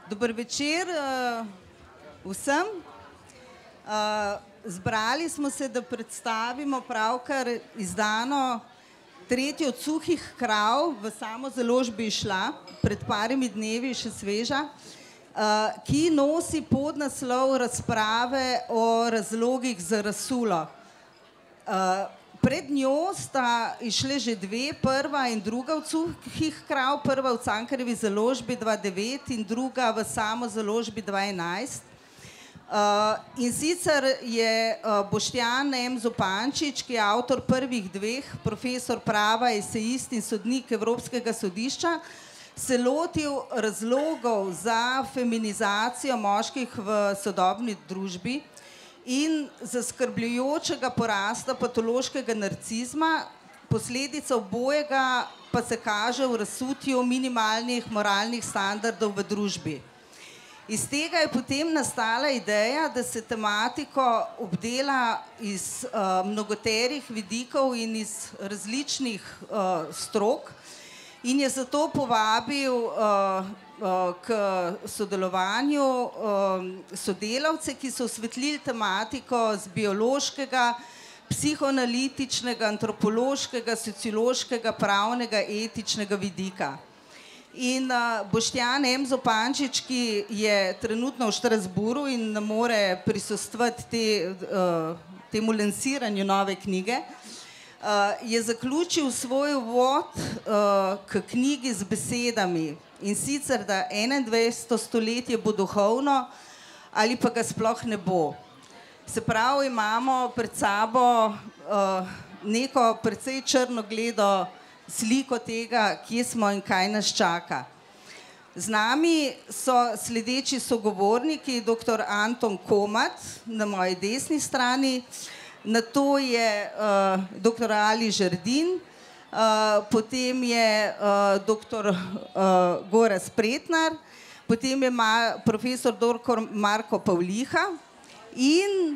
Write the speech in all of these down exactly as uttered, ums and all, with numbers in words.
Dober večer uh, vsem. Uh, zbrali smo se, da predstavimo pravkar izdano tretjo od suhih krav, v samo založbi Išla, pred parimi dnevi, še sveža, uh, ki nosi podnaslov razprave o razlogih za razsulo. Uh, Pred njo sta išle že dve, prva in druga od suhih krav, prva v Cankarjevi založbi dva devet in druga v samo založbi dva enajst. Uh, in sicer je uh, Boštjan M. Zupančič, ki je avtor prvih dveh, profesor prava, esejist in sodnik Evropskega sodišča, se lotil razlogov za feminizacijo moških v sodobni družbi in zaskrbljujočega porasta patološkega narcizma, posledica obojega pa se kaže v razsutju minimalnih moralnih standardov v družbi. Iz tega je potem nastala ideja, da se tematiko obdela iz uh, mnogoterih vidikov in iz različnih uh, strok in je zato povabil uh, k sodelovanju sodelavce, ki so osvetlili tematiko z biološkega, psihoanalitičnega, antropološkega, sociološkega, pravnega, etičnega vidika. In Boštjan M. Zupančič, ki je trenutno v Štrasburu in ne more prisostvovati te, temu lansiranju nove knjige, je zaključil svoj uvod k knjigi z besedami, in sicer, da enaindvajseto stoletje bo duhovno ali pa ga sploh ne bo. Se pravi, imamo pred sabo uh, neko precej črnogledo sliko tega, kje smo in kaj nas čaka. Z nami so sledeči sogovorniki, doktor Anton Komat na moji desni strani, nato je uh, doktor Ali Žerdin, Uh, potem je uh, doktor uh, Gorazd Pretnar, potem je ma, profesor doktor Marko Pavliha in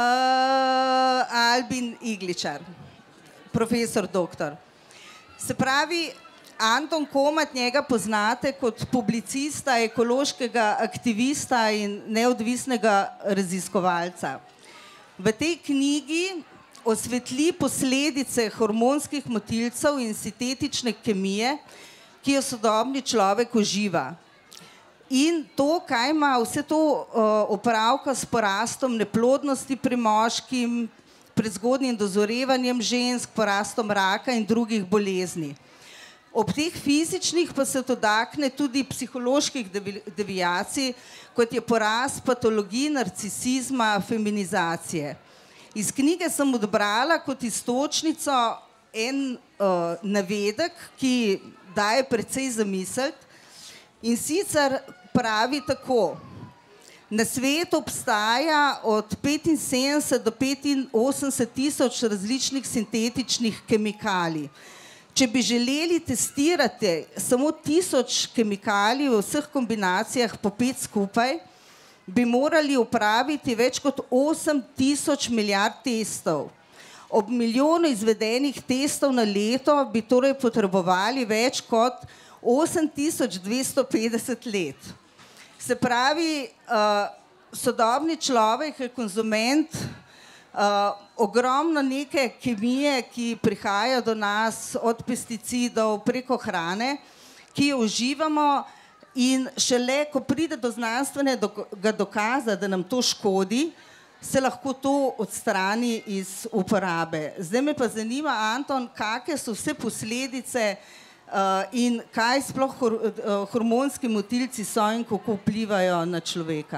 uh, Albin Igličar, profesor doktor. Se pravi, Anton Komat, njega poznate kot publicista, ekološkega aktivista in neodvisnega raziskovalca. V tej knjigi osvetli posledice hormonskih motilcev in sintetične kemije, ki jo sodobni človek uživa. In to, kaj ima vse to uh, opravka s porastom neplodnosti pri moškim, prezgodnjim dozorevanjem žensk, porastom raka in drugih bolezni. Ob teh fizičnih pa se dotakne tudi psiholoških deviacij, kot je porast patologij, narcisizma, feminizacije. Iz knjige sem odbrala kot iztočnico en uh, navedek, ki daje precej zamisliti, in sicer pravi tako: na svetu obstaja od petinsedemdeset do petinosemdeset tisoč različnih sintetičnih kemikalij. Če bi želeli testirati samo tisoč kemikalij v vseh kombinacijah po pet skupaj, bi morali upraviti več kot osem tisoč milijard testov. Ob milijonu izvedenih testov na leto bi torej potrebovali več kot osem tisoč dvesto petdeset let. Se pravi, uh, sodobni človek je konzument uh, ogromno neke kemije, ki prihaja do nas od pesticidov preko hrane, ki jo uživamo, in šele, ko pride do znanstvenega dokaza, da nam to škodi, se lahko to odstrani iz uporabe. Zdaj me pa zanima, Anton, kakšne so vse posledice uh, in kaj sploh hor, uh, hormonski motilci so in kako vplivajo na človeka.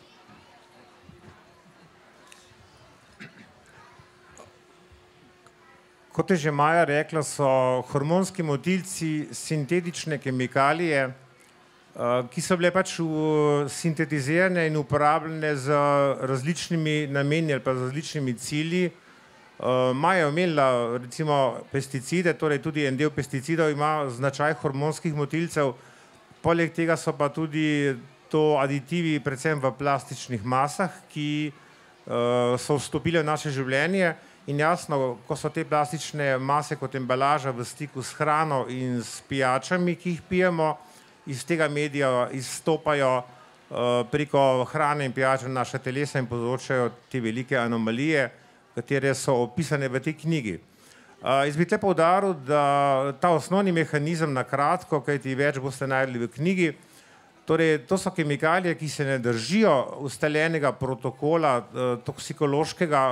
Kot je že Maja rekla, so hormonski motilci sintetične kemikalije, ki so bile pač sintetizirane in uporabljene z različnimi nameni ali pa z različnimi cilji. Maja je omenila recimo pesticide, torej tudi en del pesticidov ima značaj hormonskih motilcev, poleg tega so pa tudi to aditivi predvsem v plastičnih masah, ki so vstopile v naše življenje. In jasno, ko so te plastične mase kot embalaža v stiku s hrano in s pijačami, ki jih pijemo, iz tega medija izstopajo preko hrane in pijače v naša telesa in povzročajo te velike anomalije, katere so opisane v tej knjigi. Jaz bi tle poudaril, da ta osnovni mehanizem na kratko, kajti več boste najdli v knjigi, torej to so kemikalije, ki se ne držijo ustaljenega protokola toksikološkega,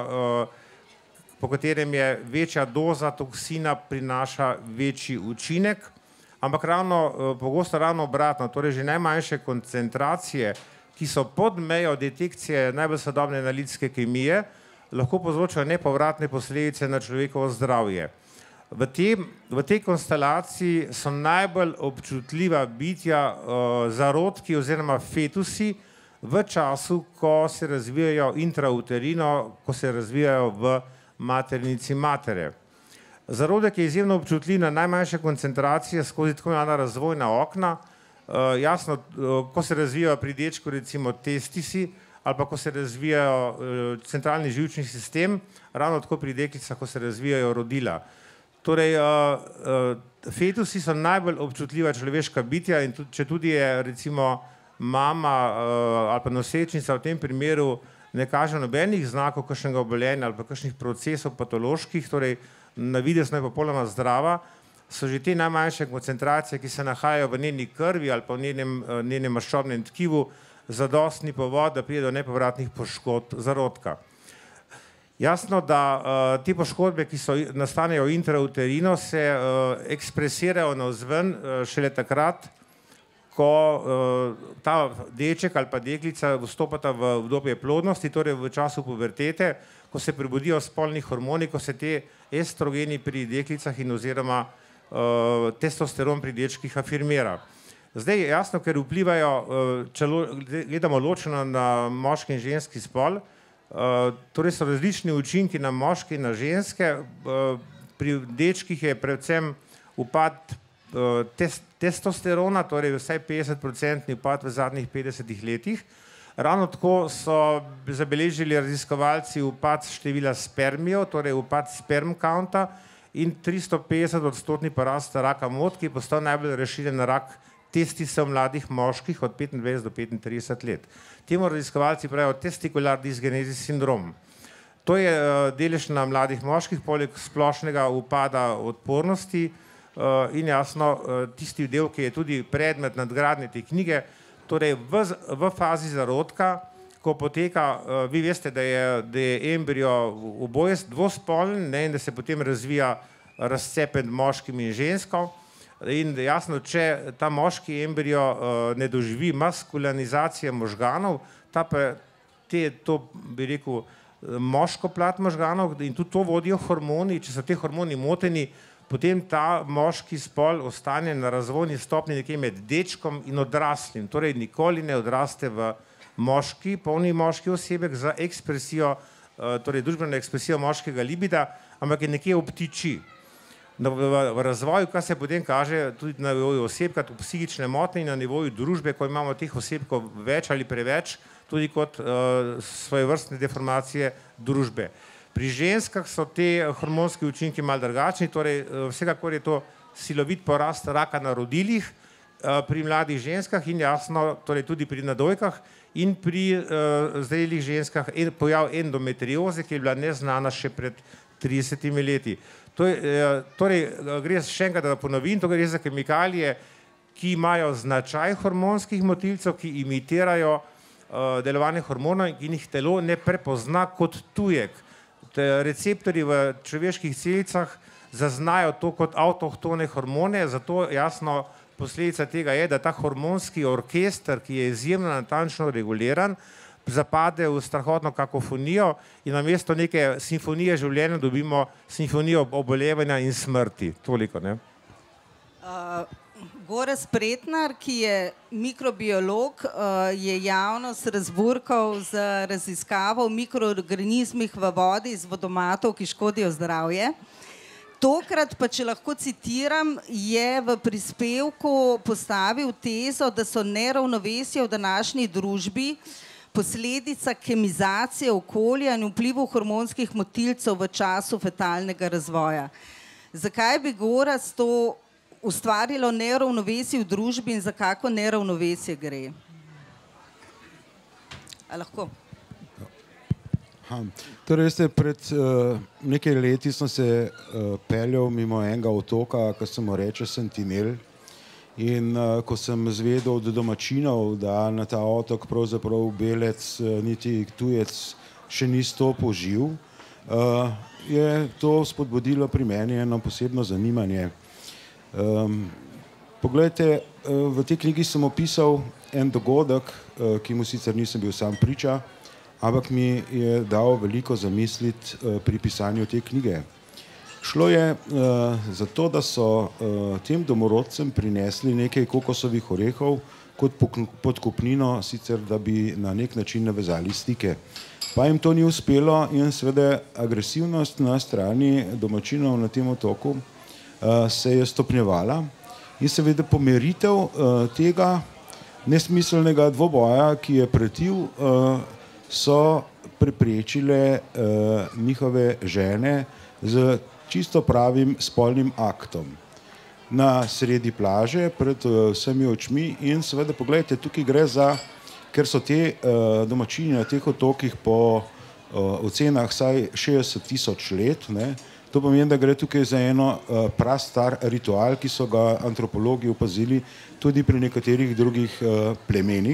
po katerem je večja doza toksina prinaša večji učinek, ampak ravno, pogosto ravno obratno, torej že najmanjše koncentracije, ki so pod mejo detekcije najbolj sodobne analitske kemije, lahko povzročajo nepovratne posledice na človekovo zdravje. V tem, v tej konstelaciji so najbolj občutljiva bitja zarodki oziroma fetusi v času, ko se razvijajo intrauterino, ko se razvijajo v maternici matere. Zarodek je izjemno občutljiv na najmanjše koncentracije skozi tako imenovana razvojna okna. Jasno, ko se razvijajo pri dečku recimo testisi, ali pa ko se razvijajo centralni živčni sistem, ravno tako pri deklicah, ko se razvijajo rodila. Torej, fetusi so najbolj občutljiva človeška bitja in če tudi je recimo mama ali pa nosečnica v tem primeru ne kaže nobenih znakov kakšnega obolenja ali pa kakšnih procesov patoloških, torej navidezno je popolnoma zdrava, so že te najmanjše koncentracije, ki se nahajajo v njeni krvi ali pa v njenem, njenem maščobnem tkivu, zadostni povod, da pride do nepovratnih poškodb zarodka. Jasno, da te poškodbe, ki so, nastanejo intrauterino, se ekspresirajo navzven šele takrat, ko ta deček ali pa deklica vstopata v obdobje plodnosti, torej v času pubertete, ko se prebudijo spolni hormoni, ko se te estrogeni pri deklicah in oziroma testosteron pri dečkih afirmira. Zdaj je jasno, ker vplivajo, če gledamo ločeno na moški in ženski spol, torej so različni učinki na moške in na ženske, pri dečkih je predvsem upad testosterona, torej vsaj petdesetprocentni upad v zadnjih petdesetih letih. Ravno tako so zabeležili raziskovalci upad števila spermijev, torej upad sperm counta in tristo petdeset odstotni porast raka mot, ki je postal najbolj razširjen rak testisa mladih moških od petindvajset do petintrideset let. Temu raziskovalci pravijo testicular dysgenesis sindrom. To je delež na mladih moških, poleg splošnega upada odpornosti in jasno tisti del, ki je tudi predmet nadgradnje te knjige, torej v, v fazi zarodka, ko poteka, vi veste, da je, da je embrio oboje dvospolen, ne, in da se potem razvija razcep med moškim in žensko. In jasno, če ta moški embrio ne doživi maskulinizacije možganov, ta pa te, to bi rekel, moško plat možganov in tudi to vodijo hormoni, če so te hormoni moteni, potem ta moški spol ostane na razvojni stopnji nekje med dečkom in odraslim, torej nikoli ne odraste v moški, polni moški osebek za ekspresijo, torej družbeno ekspresijo moškega libida, ampak je nekje obtiči. V razvoju, kar se potem kaže tudi na nivoju osebka, tudi psihične motnje in na nivoju družbe, ko imamo teh osebkov več ali preveč, tudi kot svojevrstne deformacije družbe. Pri ženskah so te hormonski učinki malo drugačni, torej vsekakor je to silovit porast raka na rodilih pri mladih ženskah in jasno, torej tudi pri nadojkah in pri zrelih ženskah pojav endometrioze, ki je bila neznana še pred tridesetimi leti. Torej, gre še enkrat, da ponovim, to gre za kemikalije, ki imajo značaj hormonskih motilcev, ki imitirajo delovanje hormonov in jih telo ne prepozna kot tujek. Receptorji v človeških celicah zaznajo to kot avtohtone hormone, zato jasno posledica tega je, da ta hormonski orkester, ki je izjemno natančno reguliran, zapade v strahotno kakofonijo in namesto neke simfonije življenja dobimo simfonijo obolevanja in smrti. Toliko, ne? Gorazd Pretnar, ki je mikrobiolog, je javnost razburkal z raziskavo o mikroorganizmih v vodi iz vodomatov, ki škodijo zdravje. Tokrat pa, če lahko citiram, je v prispevku postavil tezo, da so neravnovesja v današnji družbi posledica kemizacije okolja in vplivu hormonskih motilcev v času fetalnega razvoja. Zakaj bi Gorazd to ustvarilo neravnovesje v družbi in za kako neravnovesje gre? A lahko? Aha. Torej, veste, pred uh, nekaj leti sem se uh, peljal mimo enega otoka, ki se mu reče Sentinel. In uh, ko sem zvedel od domačinov, da na ta otok pravzaprav belec, uh, niti tujec še ni stopil živ, uh, je to spodbudilo pri meni eno posebno zanimanje. Um, poglejte, uh, v tej knjigi sem opisal en dogodek, uh, ki mu sicer nisem bil sam priča, ampak mi je dal veliko zamisliti uh, pri pisanju te knjige. Šlo je uh, za to, da so uh, tem domorodcem prinesli nekaj kokosovih orehov kot podkupnino, sicer da bi na nek način navezali stike. Pa jim to ni uspelo in seveda agresivnost na strani domačinov na tem otoku uh, se je stopnjevala in seveda pomiritev uh, tega nesmiselnega dvoboja, ki je pretil, uh, so preprečile uh, njihove žene z čisto pravim spolnim aktom na sredi plaže pred uh, vsemi očmi in seveda pogledajte, tukaj gre za, ker so te uh, domačini na teh otokih po uh, ocenah vsaj šestdeset tisoč let, ne, to pomeni, da gre tukaj za eno uh, prastar ritual, ki so ga antropologi opazili tudi pri nekaterih drugih uh, plemenih,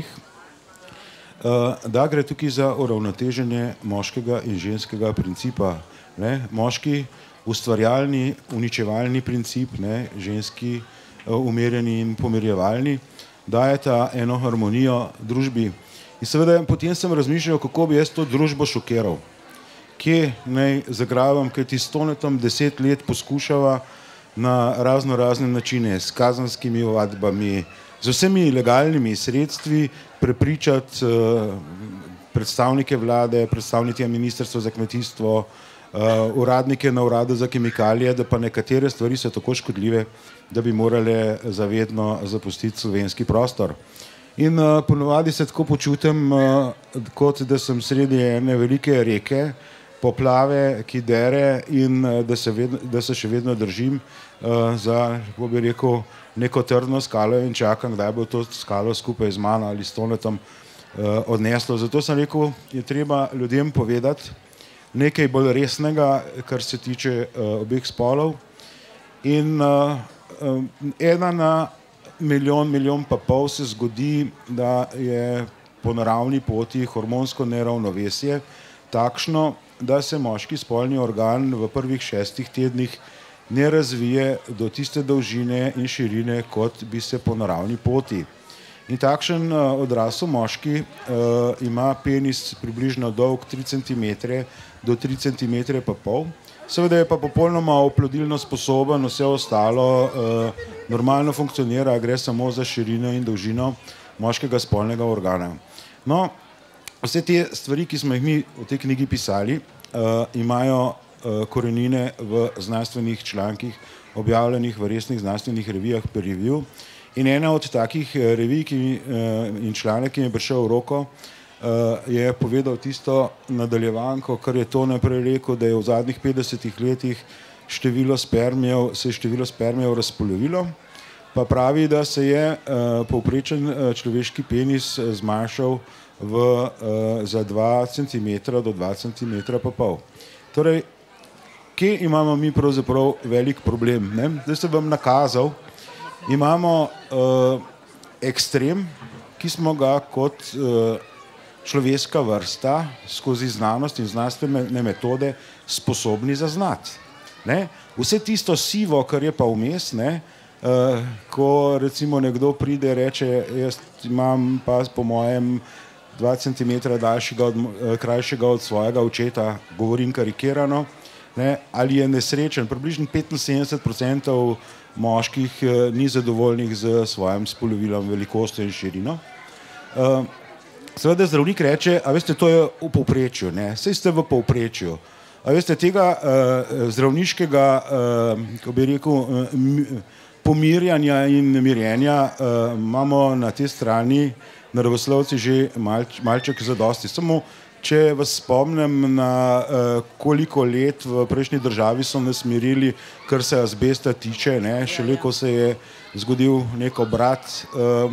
da gre tukaj za uravnoteženje moškega in ženskega principa. Ne? Moški ustvarjalni, uničevalni princip, ne? Ženski umirjeni in pomirjevalni, dajeta eno harmonijo družbi. In seveda potem sem razmišljal, kako bi jaz to družbo šokiral. Kje naj zagravam, kaj ti s Tonetom deset let poskušava na razno razne načine, s kazanskimi ovadbami, z vsemi legalnimi sredstvi prepričati uh, predstavnike vlade, predstavnike ministrstva za kmetijstvo, uh, uradnike na uradu za kemikalije, da pa nekatere stvari so tako škodljive, da bi morale zavedno zapustiti slovenski prostor. In uh, ponovadi se tako počutim, uh, kot da sem sredi ene velike reke, poplave, ki dere in uh, da, se vedno, da se še vedno držim uh, za, kako bi rekel, neko trdno skalo in čakam, kdaj bo to skalo skupaj z mano ali s Tonetom uh, odneslo. Zato sem rekel, je treba ljudem povedati nekaj bolj resnega, kar se tiče uh, obeh spolov. In uh, uh, ena na milijon, milijon pa pol se zgodi, da je po naravni poti hormonsko neravnovesje takšno, da se moški spolni organ v prvih šestih tednih ne razvije do tiste dolžine in širine, kot bi se po naravni poti. In takšen uh, odrasel moški uh, ima penis približno dolg tri centimetre do tri centimetre pa pol. Seveda je pa popolnoma oplodilno sposoben, vse ostalo uh, normalno funkcionira, gre samo za širino in dolžino moškega spolnega organa. No, vse te stvari, ki smo jih mi v tej knjigi pisali, uh, imajo korenine v znanstvenih člankih, objavljenih v resnih znanstvenih revijah peer review. In ena od takih revij ki, in članek, ki mi je prišel v roko, je povedal tisto nadaljevanko, kar je to naprej rekel, da je v zadnjih petdesetih letih število spermijev, se je število spermijev razpolovilo, pa pravi, da se je povprečen človeški penis zmanjšal v, za dva centimetra do dva centimetra pa pol. Torej, kje imamo mi pravzaprav velik problem? Ne? Zdaj sem vam nakazal, imamo uh, ekstrem, ki smo ga kot uh, človeška vrsta skozi znanost in znanstvene metode sposobni zaznati. Ne? Vse tisto sivo, kar je pa vmes, ne? Uh, ko recimo nekdo pride in reče, jaz imam pa po mojem dva centimetra daljšega od, krajšega od svojega očeta, govorim karikirano, ne, ali je nesrečen. Približno petinsedemdeset procentov moških eh, ni zadovoljnih z svojim spolovilom, velikostjo in širino. Uh, seveda zdravnik reče, a veste, to je v povprečju, ne, saj ste v povprečju. A veste, tega uh, zdravniškega, uh, ko bi rekel, uh, pomirjanja in mirjenja uh, imamo na tej strani naravoslovci že malč, malček zadosti. Samo če vas spomnim na uh, koliko let v prejšnji državi so nas mirili, kar se azbesta tiče, ne, šele ko se je zgodil nek obrat uh,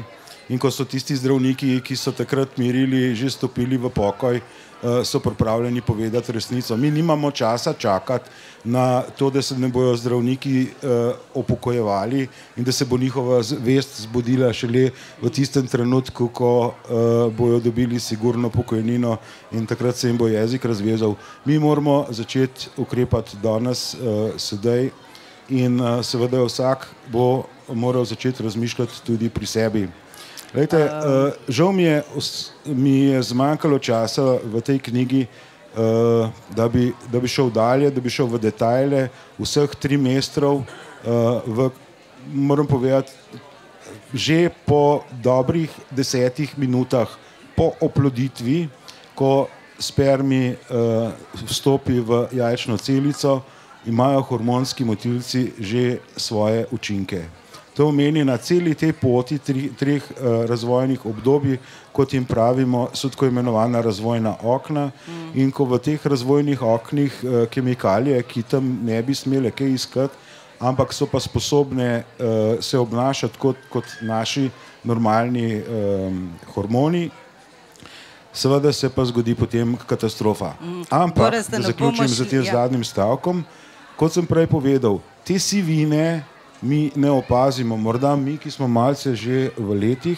in ko so tisti zdravniki, ki so takrat merili, že stopili v pokoj, so pripravljeni povedati resnico. Mi nimamo časa čakati na to, da se ne bojo zdravniki upokojevali in da se bo njihova vest zbudila šele v tistem trenutku, ko bojo dobili sigurno pokojnino in takrat se jim bo jezik razvezal. Mi moramo začeti ukrepati danes, sedaj in seveda vsak bo moral začeti razmišljati tudi pri sebi. Lejte, uh, žal mi je, mi je zmanjkalo časa v tej knjigi, uh, da, bi, da bi šel dalje, da bi šel v detajle vseh trimestrov. Uh, v, moram povedati, že po dobrih desetih minutah po oploditvi, ko spermi uh, vstopi v jajčno celico, imajo hormonski motilci že svoje učinke. To pomeni na celi tej poti tri, treh uh, razvojnih obdobij, kot jim pravimo, so tako imenovana razvojna okna mm. in ko v teh razvojnih oknih uh, kemikalije, ki tam ne bi smele kaj iskati, ampak so pa sposobne uh, se obnašati kot, kot naši normalni um, hormoni, seveda se pa zgodi potem katastrofa. Mm. Ampak, da zaključim z tem ja. zadnjim stavkom, kot sem prej povedal, te sivine mi ne opazimo, morda mi, ki smo malce že v letih,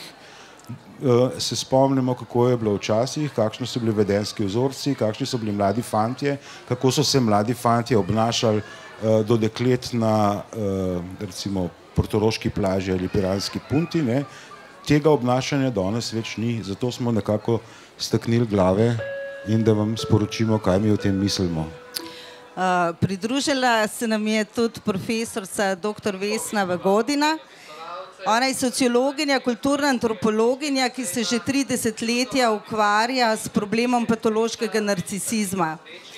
se spomnimo, kako je bilo včasih, kakšni so bili vedenski vzorci, kakšni so bili mladi fantje, kako so se mladi fantje obnašali do deklet na recimo portoroški plaži ali piranski punti. Ne. Tega obnašanja danes več ni, zato smo nekako staknili glave in da vam sporočimo, kaj mi o tem mislimo. Uh, pridružila se nam je tudi profesorica doktor Vesna Vagodina. Ona je sociologinja, kulturna antropologinja, ki se že tri desetletja ukvarja s problemom patološkega narcisizma.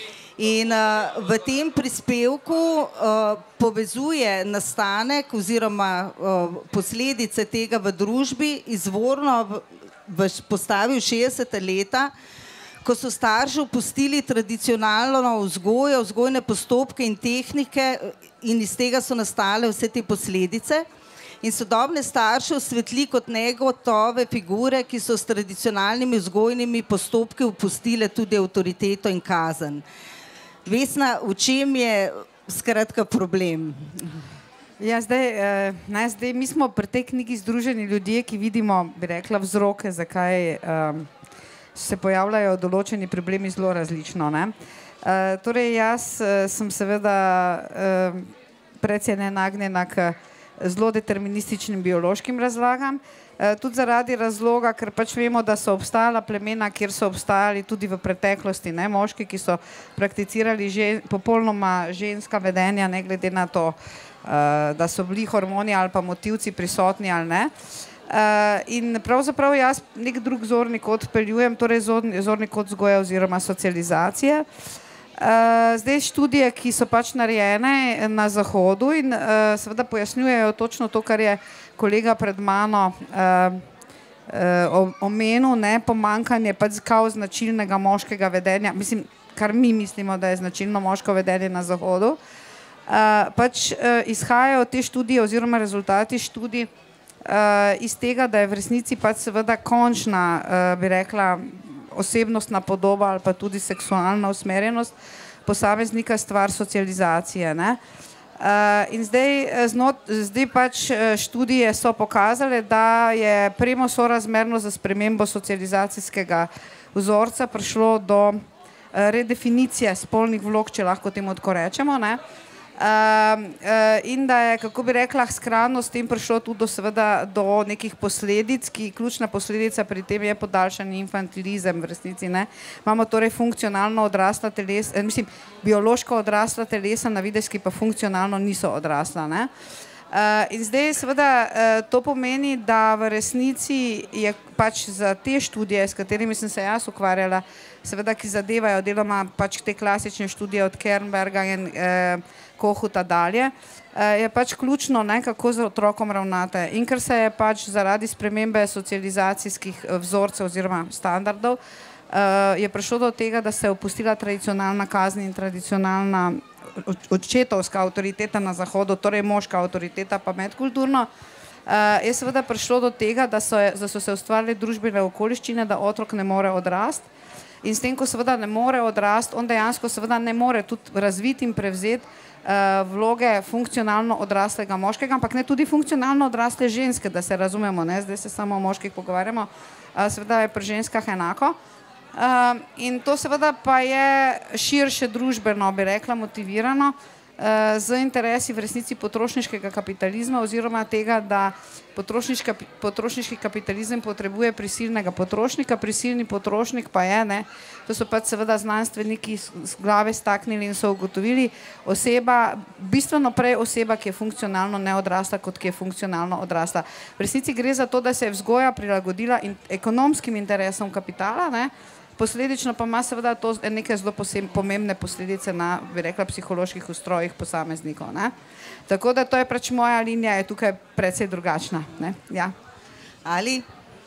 In uh, v tem prispevku uh, povezuje nastanek oziroma uh, posledice tega v družbi izvorno v, v postavi v šestdeseta leta, ko so starši opustili tradicionalno vzgojo, vzgojne postopke in tehnike in iz tega so nastale vse te posledice. In sodobne starše osvetli kot negotove figure, ki so s tradicionalnimi vzgojnimi postopki opustile tudi avtoriteto in kazen. Vesna, v čem je skratka problem? Ja, zdaj, eh, ne, zdaj, mi smo pri tej knjigi združeni ljudje, ki vidimo, bi rekla, vzroke, zakaj eh, se pojavljajo določeni problemi zelo različno. Ne? E, torej, jaz sem seveda e, precej nenagnjena k zelo determinističnim biološkim razlagam, e, tudi zaradi razloga, ker pač vemo, da so obstajala plemena, kjer so obstajali tudi v preteklosti, ne, moški, ki so prakticirali že, popolnoma ženska vedenja, ne glede na to, e, da so bili hormoni ali pa motilci prisotni ali ne. Uh, in pravzaprav jaz nek drug zorni kot peljujem, torej zorni, zorni kot vzgoja oziroma socializacije. Uh, zdaj študije, ki so pač narejene na Zahodu in uh, seveda pojasnjujejo točno to, kar je kolega pred mano uh, uh, omenil, ne, pomanjkanje pač kao značilnega moškega vedenja, mislim, kar mi mislimo, da je značilno moško vedenje na Zahodu. Uh, pač uh, izhajajo te študije oziroma rezultati študij Uh, iz tega, da je v resnici pač seveda končna, uh, bi rekla, osebnostna podoba ali pa tudi seksualna usmerjenost posameznika stvar socializacije. Ne? Uh, in zdaj, znot, zdaj pač študije so pokazale, da je premo sorazmerno za spremembo socializacijskega vzorca prišlo do uh, redefinicije spolnih vlog, če lahko temu tako rečemo, ne? Uh, uh, in da je, kako bi rekla, skrajno s tem prišlo tudi do, seveda, do nekih posledic, ki ključna posledica pri tem je podaljšani infantilizem v resnici. Ne? Imamo torej funkcionalno odrasla telesa, eh, mislim, biološko odrasla telesa na videz, ki pa funkcionalno niso odrasla. Ne? Uh, in zdaj seveda uh, to pomeni, da v resnici je pač za te študije, s katerimi sem se jaz ukvarjala, seveda, ki zadevajo deloma pač te klasične študije od Kernberga in uh, Kohuta dalje, je pač ključno, ne, kako z otrokom ravnate. In ker se je pač zaradi spremembe socializacijskih vzorcev oziroma standardov, je prišlo do tega, da se je opustila tradicionalna kazen in tradicionalna očetovska avtoriteta na Zahodu, torej moška avtoriteta pa medkulturno, Uh, je seveda prišlo do tega, da so, da so se ustvarile družbene okoliščine, da otrok ne more odrasti. In s tem, ko seveda ne more odrasti, on dejansko seveda ne more tudi razviti in prevzeti uh, vloge funkcionalno odraslega moškega, ampak ne tudi funkcionalno odrasle ženske, da se razumemo, ne? Zdaj se samo o moških pogovarjamo, uh, seveda je pri ženskah enako. Uh, in to seveda pa je širše družbeno, bi rekla, motivirano, z interesi v resnici potrošniškega kapitalizma oziroma tega, da potrošniški kapitalizem potrebuje prisilnega potrošnika, prisilni potrošnik pa je, ne, to so pač seveda znanstveniki z glave staknili in so ugotovili, oseba, bistveno prej oseba, ki je funkcionalno neodrasla, kot ki je funkcionalno odrasla. V resnici gre za to, da se je vzgoja prilagodila in ekonomskim interesom kapitala, ne, posledično pa ima seveda to neke zelo pomembne posledice na, bi rekla, psiholoških ustrojih posameznikov, ne. Tako da to je pač moja linija, je tukaj precej drugačna, ne, ja. Ali?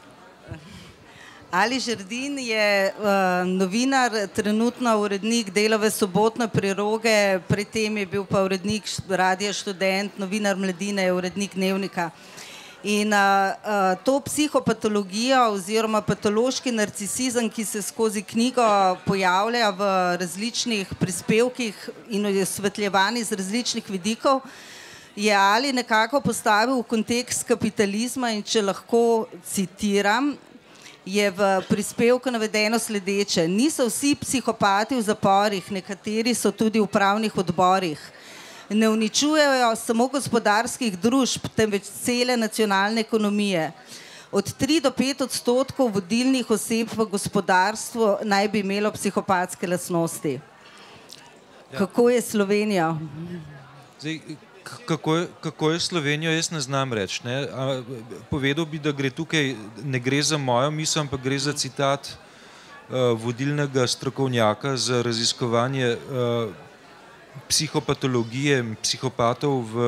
Ali Žerdin je uh, novinar, trenutno urednik Delove sobotne priloge, pred tem je bil pa urednik Radia Študent, novinar Mladine, je urednik Dnevnika. In uh, uh, to psihopatologijo oziroma patološki narcisizem, ki se skozi knjigo pojavlja v različnih prispevkih in osvetljevanj iz različnih vidikov, je Ali nekako postavil v kontekst kapitalizma in če lahko citiram, je v prispevku navedeno sledeče: niso vsi psihopati v zaporih, nekateri so tudi v upravnih odborih. Ne uničujejo samo gospodarskih družb, temveč cele nacionalne ekonomije. Od tri do pet odstotkov vodilnih oseb v gospodarstvu naj bi imelo psihopatske lastnosti. Ja. Kako je Slovenija? Zdaj, kako, je, kako je Slovenija, jaz ne znam reči. Ne? A, povedal bi, da gre tukaj, ne gre za mojo misel, ampak gre za citat uh, vodilnega strokovnjaka za raziskovanje uh, psihopatologije in psihopatov v,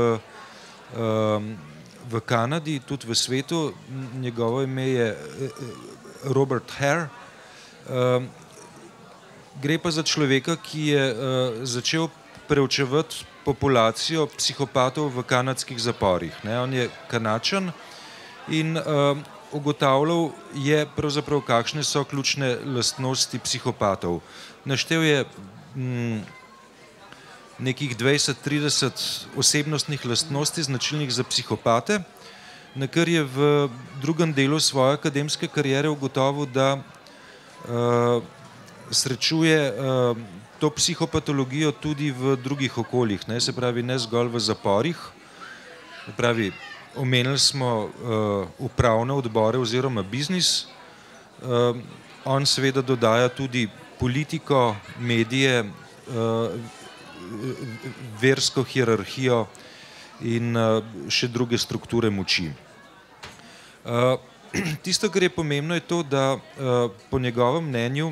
v Kanadi, tudi v svetu. Njegovo ime je Robert Hare. Gre pa za človeka, ki je začel preučevati populacijo psihopatov v kanadskih zaporih. On je Kanačan in ugotavljal je pravzaprav, kakšne so ključne lastnosti psihopatov. Naštel je nekih dvajset trideset osebnostnih lastnosti značilnih za psihopate, na kar je v drugem delu svoje akademske kariere ugotovil, da uh, srečuje uh, to psihopatologijo tudi v drugih okoljih, ne, se pravi ne zgolj v zaporih. Se pravi, omenili smo uh, upravne odbore oziroma biznis. Uh, on seveda dodaja tudi politiko, medije, uh, versko hierarhijo in uh, še druge strukture moči. Uh, tisto, kar je pomembno, je to, da uh, po njegovem mnenju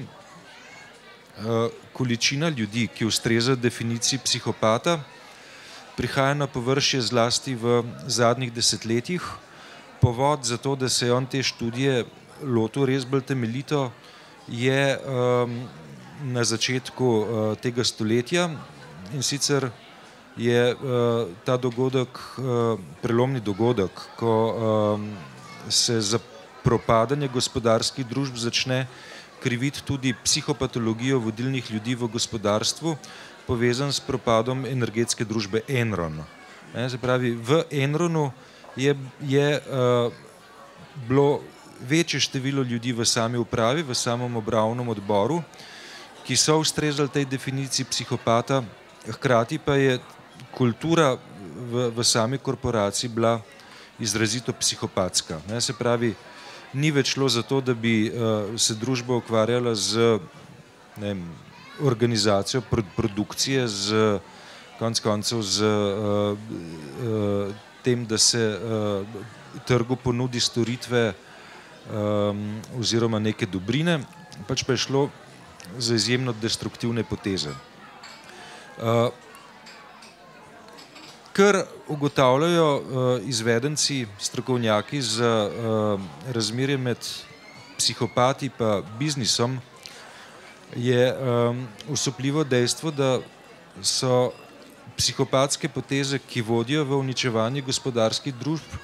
uh, količina ljudi, ki ustreza definiciji psihopata, prihaja na površje zlasti v zadnjih desetletjih. Povod za to, da se je on te študije lotil res bolj temeljito, je um, na začetku uh, tega stoletja. In sicer je uh, ta dogodek, uh, prelomni dogodek, ko um, se za propadanje gospodarskih družb začne kriviti tudi psihopatologijo vodilnih ljudi v gospodarstvu, povezan s propadom energetske družbe Enron. Ne, se pravi, v Enronu je, je uh, bilo večje število ljudi v sami upravi, v samem upravnem odboru, ki so ustrezali tej definiciji psihopata. Hkrati pa je kultura v, v sami korporaciji bila izrazito psihopatska. Ne, se pravi, ni več šlo za to, da bi uh, se družba ukvarjala z ne vem, organizacijo pro, produkcije, z konec koncev z uh, uh, tem, da se uh, trgu ponudi storitve um, oziroma neke dobrine, pač pa je šlo za izjemno destruktivne poteze. Uh, kar ugotavljajo uh, izvedenci, strokovnjaki za uh, razmerje med psihopati pa biznisom, je um, osupljivo dejstvo, da so psihopatske poteze, ki vodijo v uničevanje gospodarskih družb,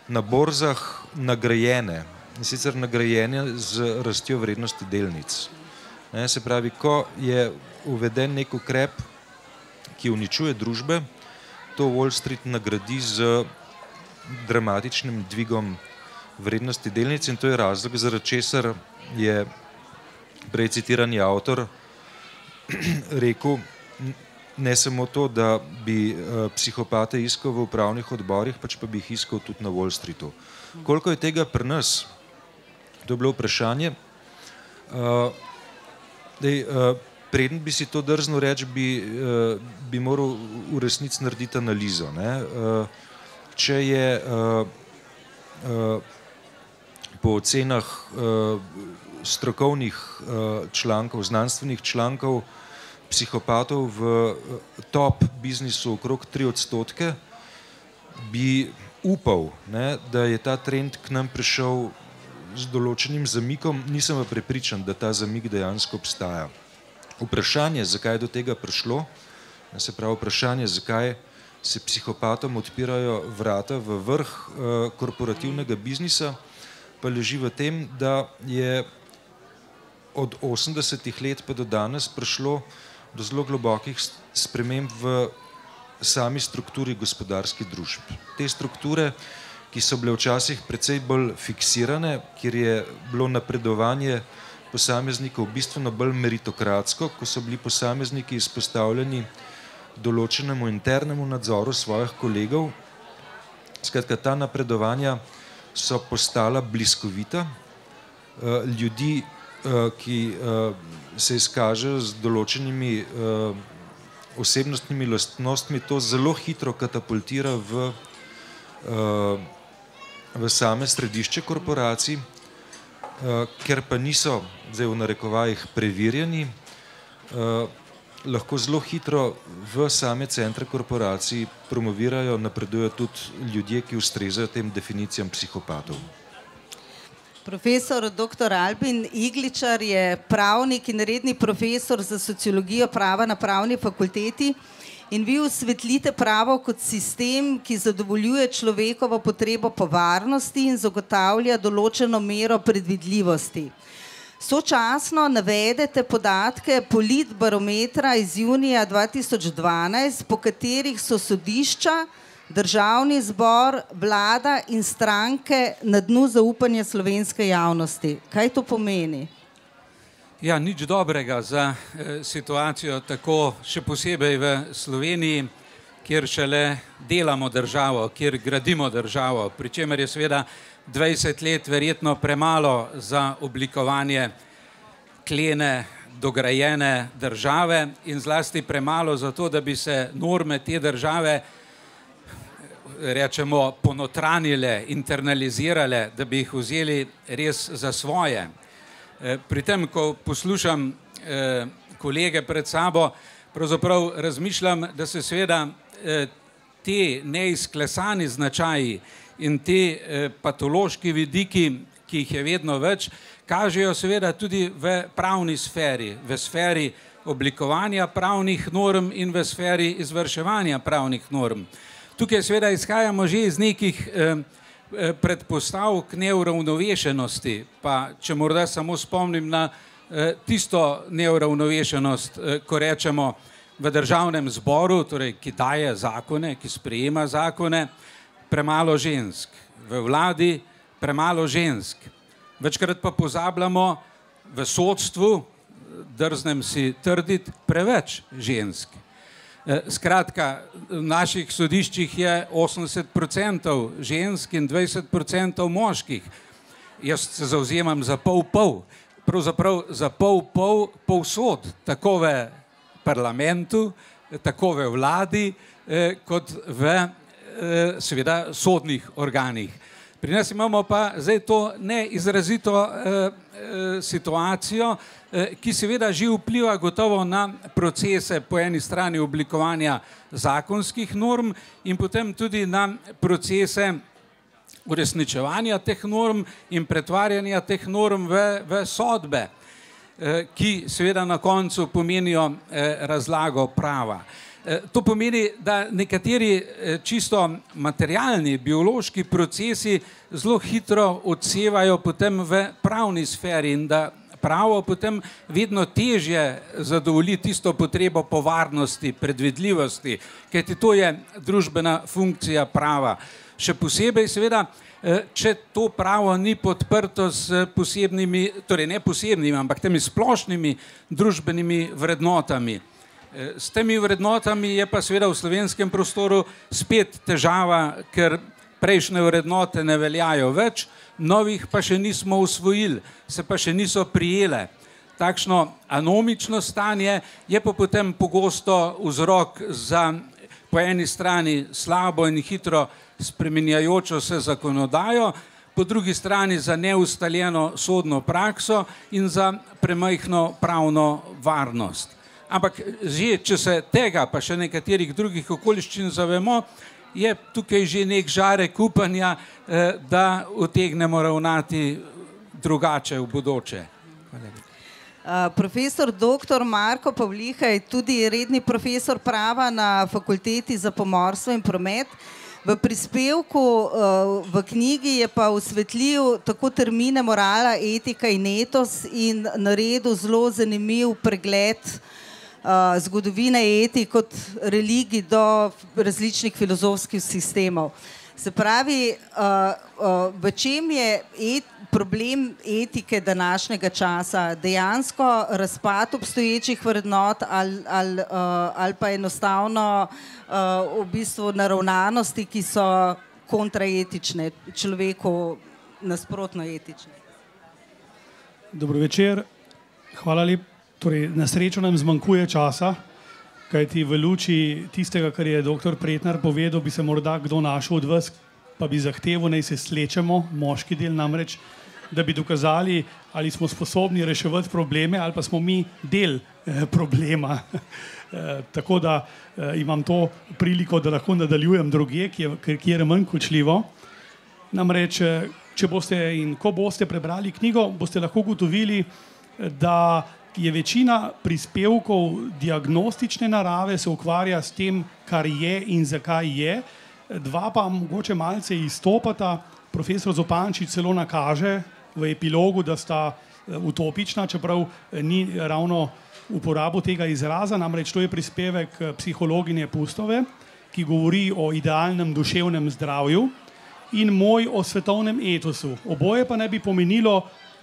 na borzah nagrajene, in sicer nagrajene z rastjo vrednosti delnic. Ne, se pravi, ko je uveden nek ukrep, ki uničuje družbe, to Wall Street nagradi z dramatičnim dvigom vrednosti delnic in to je razlog, zaradi česar je prej citirani avtor rekel ne samo to, da bi uh, psihopate iskal v upravnih odborih, pač pa bi jih iskal tudi na Wall Streetu. Koliko je tega pri nas? To je bilo vprašanje. Uh, dej, uh, preden bi si to drznil reči, bi, uh, bi moral v resnici narediti analizo. Ne? Uh, če je uh, uh, po ocenah uh, strokovnih uh, člankov, znanstvenih člankov, psihopatov v top biznisu okrog tri odstotke, bi upal, ne, da je ta trend k nam prišel z določenim zamikom, nisem pa prepričan, da ta zamik dejansko obstaja. Vprašanje, zakaj je do tega prišlo, se pravi vprašanje, zakaj se psihopatom odpirajo vrata v vrh uh, korporativnega biznisa, pa leži v tem, da je od osemdesetih let pa do danes prišlo do zelo globokih sprememb v sami strukturi gospodarskih družb. Te strukture, ki so bile včasih precej bolj fiksirane, kjer je bilo napredovanje posameznikov bistveno bolj meritokratsko, ko so bili posamezniki izpostavljeni določenemu internemu nadzoru svojih kolegov. Skratka, ta napredovanja so postala bliskovita. Ljudi, ki se izkažejo z določenimi osebnostnimi lastnostmi, to zelo hitro katapultira v, v same središče korporacij, ker pa niso, zdaj v narekovajih, preverjeni, lahko zelo hitro v same centre korporacij promovirajo, napredujejo tudi ljudje, ki ustrezajo tem definicijam psihopatov. Profesor doktor Albin Igličar je pravnik in redni profesor za sociologijo prava na pravni fakulteti in vi osvetlite pravo kot sistem, ki zadovoljuje človekovo potrebo po varnosti in zagotavlja določeno mero predvidljivosti. Sočasno navedete podatke Politbarometra iz junija dva tisoč dvanajst, po katerih so sodišča, Državni zbor, vlada in stranke na dnu zaupanja slovenske javnosti. Kaj to pomeni? Ja, nič dobrega za eh, situacijo, tako še posebej v Sloveniji, kjer šele delamo državo, kjer gradimo državo, pri čemer je seveda dvajset let verjetno premalo za oblikovanje klene, dograjene države in zlasti premalo za to, da bi se norme te države rečemo ponotranile, internalizirale, da bi jih vzeli res za svoje. Pri tem, ko poslušam eh, kolege pred sabo, pravzaprav razmišljam, da se seveda eh, te neizklesani značaji in te eh, patološki vidiki, ki jih je vedno več, kažejo seveda tudi v pravni sferi, v sferi oblikovanja pravnih norm in v sferi izvrševanja pravnih norm. Tukaj seveda izhajamo že iz nekih eh, predpostavk neuravnovešenosti, pa če morda samo spomnim na eh, tisto neuravnovešenost, eh, ko rečemo v državnem zboru, torej ki daje zakone, ki sprejema zakone, premalo žensk, v vladi premalo žensk. Večkrat pa pozabljamo v sodstvu, drznem si trditi, preveč žensk. Skratka, v naših sodiščih je osemdeset procentov žensk in dvajset procentov moških. Jaz se zavzemam za pol-pol, pravzaprav za pol-pol povsod, tako v parlamentu, tako v vladi, kot v seveda sodnih organih. Pri nas imamo pa zdaj to neizrazito situacijo, ki seveda že vpliva gotovo na procese po eni strani oblikovanja zakonskih norm in potem tudi na procese uresničevanja teh norm in pretvarjanja teh norm v, v sodbe, ki seveda na koncu pomenijo razlago prava. To pomeni, da nekateri čisto materialni, biološki procesi zelo hitro odsevajo potem v pravni sferi in da pravo potem vedno težje zadovolji tisto potrebo po varnosti, predvidljivosti, kajti to je družbena funkcija prava. Še posebej seveda, če to pravo ni podprto s posebnimi, torej ne posebnimi, ampak temi splošnimi družbenimi vrednotami. S temi vrednotami je pa seveda v slovenskem prostoru spet težava, ker prejšnje vrednote ne veljajo več, novih pa še nismo usvojili, se pa še niso prijele. Takšno anomično stanje je pa potem pogosto vzrok za po eni strani slabo in hitro spreminjajočo se zakonodajo, po drugi strani za neustaljeno sodno prakso in za premajhno pravno varnost. Ampak že, če se tega pa še nekaterih drugih okoliščin zavemo, je tukaj že nek žarek upanja, da utegnemo ravnati drugače v bodoče. Profesor doktor Marko Pavliha je tudi redni profesor prava na Fakulteti za pomorstvo in promet. V prispevku v knjigi je pa osvetlil tako termine morala, etika in etos in naredil zelo zanimiv pregled zgodovine etik kot religij do različnih filozofskih sistemov. Se pravi, v čem je problem etike današnjega časa? Dejansko razpad obstoječih vrednot ali, ali, ali pa enostavno v bistvu naravnanosti, ki so kontraetične, človeku nasprotno etične? Dobro večer, hvala lepa. Torej, na srečo nam zmanjkuje časa, kajti v luči tistega, kar je doktor Pretnar povedal, bi se morda kdo našel od vas, pa bi zahteval, naj se slečemo, moški del namreč, da bi dokazali, ali smo sposobni reševati probleme, ali pa smo mi del eh, problema. eh, tako da eh, imam to priliko, da lahko nadaljujem drugje, kjer je manj kočljivo. Namreč, če boste in ko boste prebrali knjigo, boste lahko ugotovili, da je večina prispevkov diagnostične narave, se ukvarja s tem, kar je in zakaj je. Dva pa mogoče malce izstopata. Profesor Zupančič celo nakaže v epilogu, da sta utopična, čeprav ni ravno uporabo tega izraza, namreč to je prispevek psihologinje Pustove, ki govori o idealnem duševnem zdravju, in moj o svetovnem etosu. Oboje pa ne bi pomenilo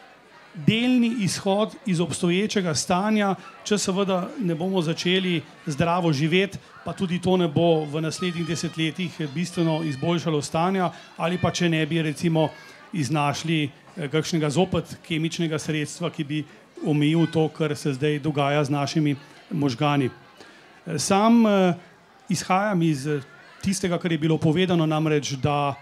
delni izhod iz obstoječega stanja, če seveda ne bomo začeli zdravo živeti, pa tudi to ne bo v naslednjih desetletjih bistveno izboljšalo stanja, ali pa če ne bi recimo iznašli kakšnega zopet kemičnega sredstva, ki bi omejil to, kar se zdaj dogaja z našimi možgani. Sam izhajam iz tistega, kar je bilo povedano, namreč, da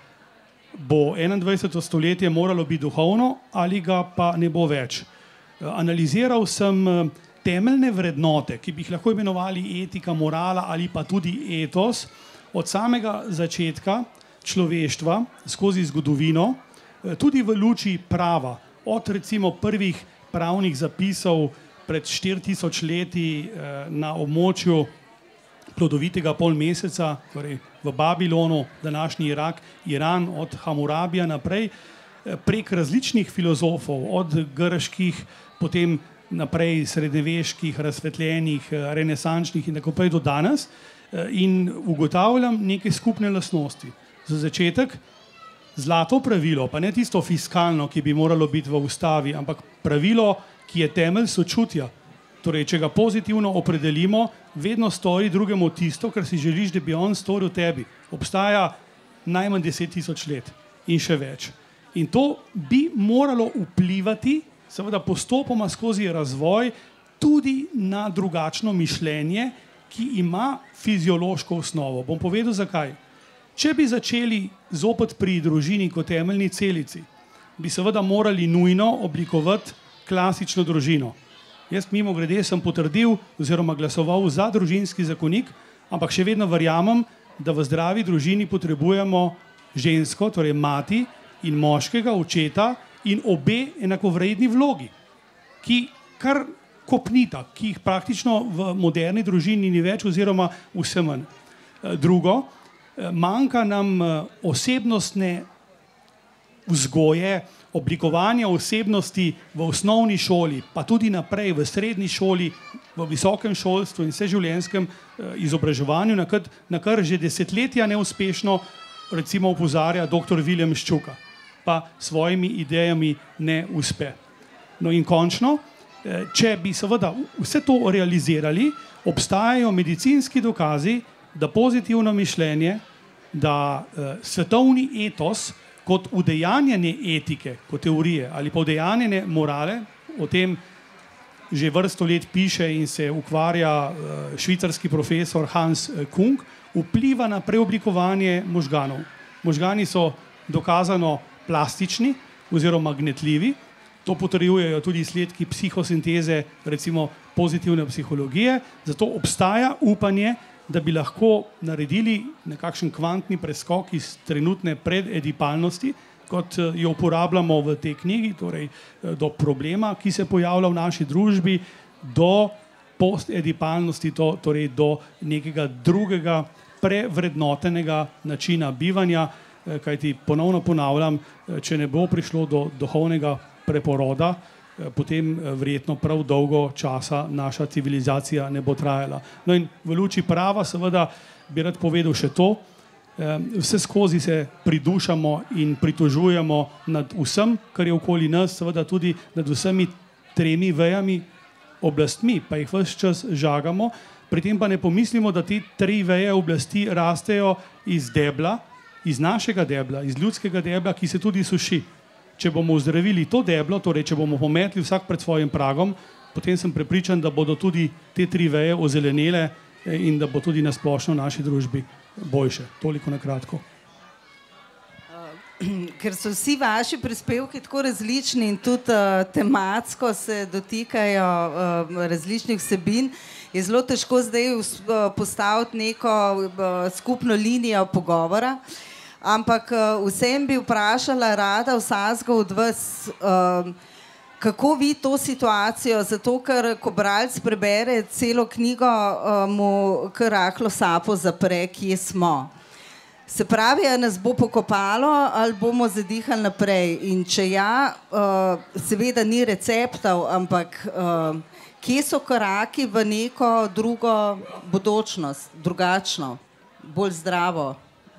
bo enaindvajseto stoletje moralo biti duhovno ali ga pa ne bo več. Analiziral sem temeljne vrednote, ki bi jih lahko imenovali etika, morala ali pa tudi etos, od samega začetka človeštva skozi zgodovino, tudi v luči prava, od recimo prvih pravnih zapisov pred štiri tisoč leti na območju plodovitega polmeseca, torej v Babilonu, današnji Irak, Iran, od Hamurabija naprej, prek različnih filozofov, od grških, potem naprej srednjeveških, razsvetljenih, renesančnih in tako naprej do danes, in ugotavljam neke skupne lastnosti. Za začetek, zlato pravilo, pa ne tisto fiskalno, ki bi moralo biti v ustavi, ampak pravilo, ki je temelj sočutja. Torej, če ga pozitivno opredelimo, vedno stori drugemu tisto, kar si želiš, da bi on storil tebi. Obstaja najmanj deset tisoč let in še več. In to bi moralo vplivati, seveda postopoma skozi razvoj, tudi na drugačno mišljenje, ki ima fiziološko osnovo. Bom povedal zakaj. Če bi začeli zopet pri družini kot temeljni celici, bi seveda morali nujno oblikovati klasično družino. Jaz mimo grede sem potrdil oziroma glasoval za družinski zakonik, ampak še vedno verjamem, da v zdravi družini potrebujemo žensko, torej mati in moškega, očeta in obe enakovredni vlogi, ki kar kopnita, ki jih praktično v moderni družini ni več oziroma vse manj. Drugo, manjka nam osebnostne vzgoje, oblikovanja osebnosti v osnovni šoli, pa tudi naprej v srednji šoli, v visokem šolstvu in vseživljenjskem izobraževanju, na kar, na kar že desetletja neuspešno recimo opozarja doktor Viljem Ščuka, pa svojimi idejami ne uspe. No in končno, če bi seveda vse to realizirali, obstajajo medicinski dokazi, da pozitivno mišljenje, da svetovni etos kot udejanjanje etike, kot teorije ali pa udejanjanje morale, o tem že vrsto let piše in se ukvarja švicarski profesor Hans Kung, vpliva na preoblikovanje možganov. Možgani so dokazano plastični oziroma gnetljivi, to potrjujejo tudi izsledki psihosinteze, recimo pozitivne psihologije, zato obstaja upanje, da bi lahko naredili nekakšen kvantni preskok iz trenutne prededipalnosti, kot jo uporabljamo v tej knjigi, torej do problema, ki se pojavlja v naši družbi, do postedipalnosti, to, torej do nekega drugega prevrednotenega načina bivanja, kajti ponovno ponavljam, če ne bo prišlo do duhovnega preporoda, potem verjetno prav dolgo časa naša civilizacija ne bo trajala. No in v luči prava seveda bi rad povedal še to, vse skozi se pridušamo in pritožujemo nad vsem, kar je okoli nas, seveda tudi nad vsemi tremi vejami oblastmi, pa jih ves čas žagamo, pri tem pa ne pomislimo, da te tri veje oblasti rastejo iz debla, iz našega debla, iz ljudskega debla, ki se tudi suši. Če bomo ozdravili to deblo, torej če bomo pometli vsak pred svojim pragom, potem sem prepričan, da bodo tudi te tri veje ozelenele in da bo tudi nasplošno v naši družbi boljše. Toliko na kratko. Ker so vsi vaši prispevki tako različni in tudi uh, tematsko se dotikajo uh, različnih vsebin, je zelo težko zdaj uh, postaviti neko uh, skupno linijo pogovora. Ampak uh, vsem bi vprašala rada vsakega od vas, uh, kako vi to situacijo, zato ker ko bralec prebere celo knjigo, uh, mu kar rahlo sapo zapre, kje smo. Se pravi, a nas bo pokopalo ali bomo zadihali naprej. In če ja, uh, seveda ni receptov, ampak uh, kje so koraki v neko drugo bodočnost, drugačno, bolj zdravo?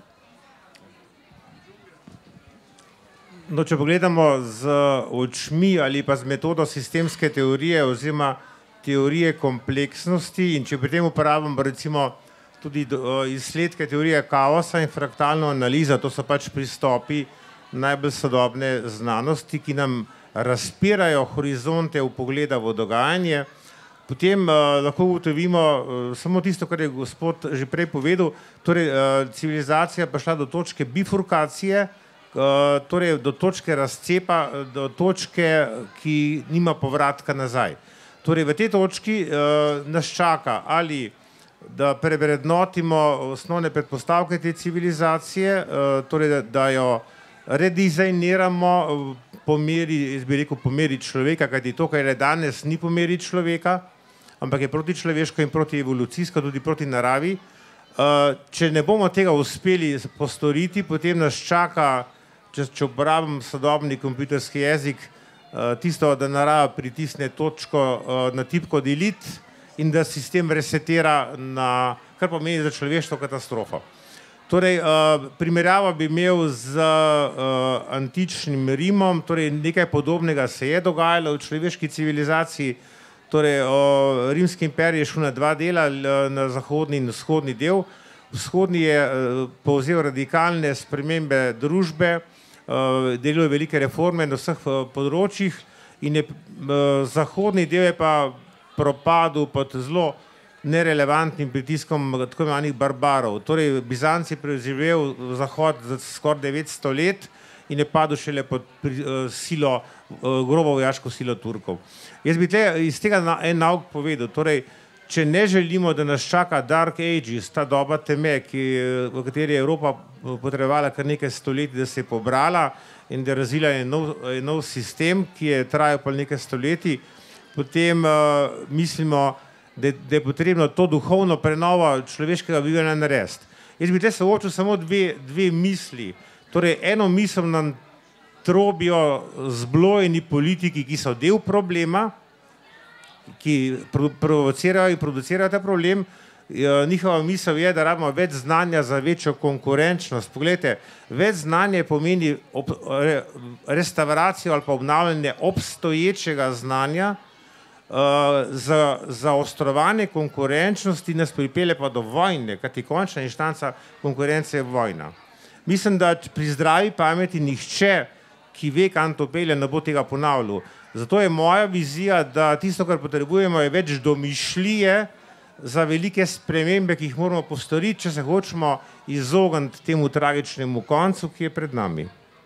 No, če pogledamo z očmi ali pa z metodo sistemske teorije oziroma teorije kompleksnosti in če pri tem uporabljamo recimo tudi izsledke teorije kaosa in fraktalno analizo, to so pač pristopi najbolj sodobne znanosti, ki nam razpirajo horizonte vpogleda v dogajanje, potem uh, lahko ugotovimo uh, samo tisto, kar je gospod že prej povedal, torej uh, civilizacija pa šla do točke bifurkacije, Uh, torej do točke razcepa, do točke, ki nima povratka nazaj. Torej v tej točki uh, nas čaka ali da prevrednotimo osnovne predpostavke te civilizacije, uh, torej da, da jo redizajniramo po meri, jaz bi rekel, po meri človeka, kajti to, kar je danes, ni po meri človeka, ampak je protičloveško in protievolucijsko, tudi proti naravi. Uh, če ne bomo tega uspeli postoriti, potem nas čaka, če, če uporabim sodobni kompjuterski jezik, uh, tisto, da narava pritisne točko uh, na tipko delete in da sistem resetira, na, kar pomeni za človeštvo katastrofo. Torej, uh, primerjavo bi imel z uh, antičnim Rimom, torej nekaj podobnega se je dogajalo v človeški civilizaciji, torej o, Rimski imperij je šel na dva dela, na zahodni in vzhodni del. Vzhodni je uh, povzel radikalne spremembe družbe, uh, deluje velike reforme na vseh uh, področjih in je, uh, zahodni del je pa propadel pod zelo nerelevantnim pritiskom tako imenovanih barbarov. Torej, Bizanc je preživel zahod za skoraj devetsto let in je padel šele pod uh, silo, uh, grobo vojaško silo Turkov. Jaz bi tle, iz tega na, en nauk povedal, torej, če ne želimo, da nas čaka Dark Ages, ta doba teme, ki, v kateri je Evropa potrebovala kar nekaj stoletij, da se je pobrala in da je razvila en nov, en nov sistem, ki je trajal pa nekaj stoletij, potem uh, mislimo, da, da je potrebno to duhovno prenovo človeškega bivanja narediti. Jaz bi te soočil samo dve, dve misli. Torej, eno misel nam trobijo zblojeni politiki, ki so del problema, ki provocirajo in producirajo ta problem. Njihova misel je, da rabimo več znanja za večjo konkurenčnost. Poglejte, več znanja pomeni ob, re, restauracijo ali pa obnavljanje obstoječega znanja, uh, za, za ostrovanje konkurenčnosti nas pripelje pa do vojne, kajti končna inštanca konkurence je vojna. Mislim, da pri zdravi pameti nihče, ki ve, kam to pelje, ne bo tega ponavljal. Zato je moja vizija, da tisto, kar potrebujemo, je več domišljije za velike spremembe, ki jih moramo postoriti, če se hočemo izogniti temu tragičnemu koncu, ki je pred nami.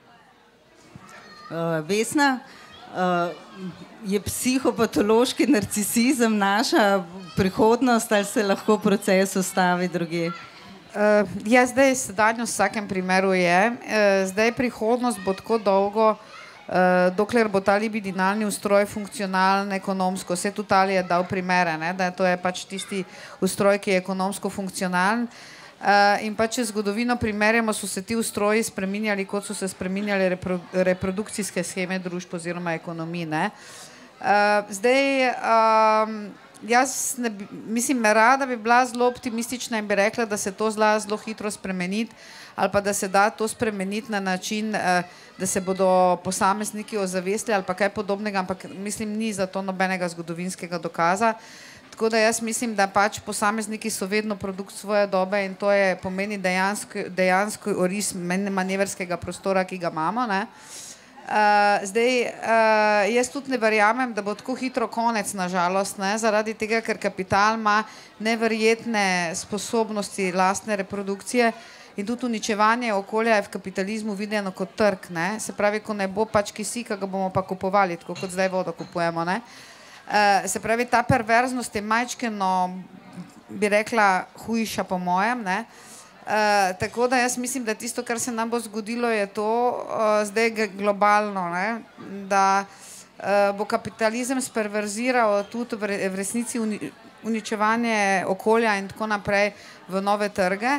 Uh, Vesna, uh, je psihopatološki narcisizem naša prihodnost ali se lahko proces ustavi drugje? Uh, ja, zdaj sedanjost v vsakem primeru je. Uh, zdaj prihodnost bo tako dolgo, Uh, dokler bo ta libidinalni ustroj funkcionalen ekonomsko. Vse tudi Ali je dal primere, ne, da to je pač tisti ustroj, ki je ekonomsko funkcionalen. Uh, in pa če zgodovino primerjamo, so se ti ustroji spreminjali, kot so se spreminjali repro, reprodukcijske scheme družb oziroma ekonomij. Ne. Uh, zdaj, um, jaz ne bi, mislim, rada bi bila zelo optimistična in bi rekla, da se to zla zelo hitro spremeniti, ali pa da se da to spremeniti na način, da se bodo posamezniki ozavestili ali pa kaj podobnega, ampak mislim, ni za to nobenega zgodovinskega dokaza. Tako da jaz mislim, da pač posamezniki so vedno produkt svoje dobe in to je pomeni dejansko, dejansko oris manevrskega prostora, ki ga imamo. Ne. Uh, zdaj, uh, jaz tudi ne verjamem, da bo tako hitro konec, nažalost, ne, zaradi tega, ker kapital ima neverjetne sposobnosti lastne reprodukcije in tudi uničevanje okolja je v kapitalizmu videno kot trg, ne, se pravi, ko ne bo pač kisika, ga bomo pa kupovali, tako kot zdaj vodo kupujemo, ne. Uh, se pravi, ta perverznost je majčkeno, bi rekla, hujša po mojem, ne. Uh, tako da jaz mislim, da tisto, kar se nam bo zgodilo, je to uh, zdaj globalno, ne? Da uh, bo kapitalizem sperverziral tudi v, re, v resnici uni, uničevanje okolja in tako naprej v nove trge.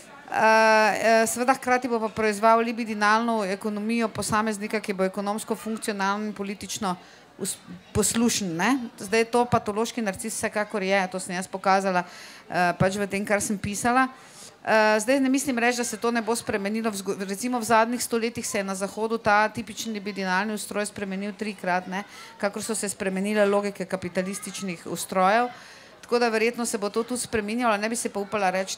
Uh, seveda hkrati bo pa proizval libidinalno ekonomijo posameznika, ki bo ekonomsko funkcionalen in politično poslušen. Ne? Zdaj to patološki narcis vsekakor je, to sem jaz pokazala uh, pač v tem, kar sem pisala. Uh, zdaj ne mislim reči, da se to ne bo spremenilo. V, recimo v zadnjih stoletjih se je na Zahodu ta tipični libidinalni ustroj spremenil trikrat, ne? Kakor so se spremenile logike kapitalističnih ustrojev. Tako da verjetno se bo to tudi spremenjalo, ne bi se pa upala reči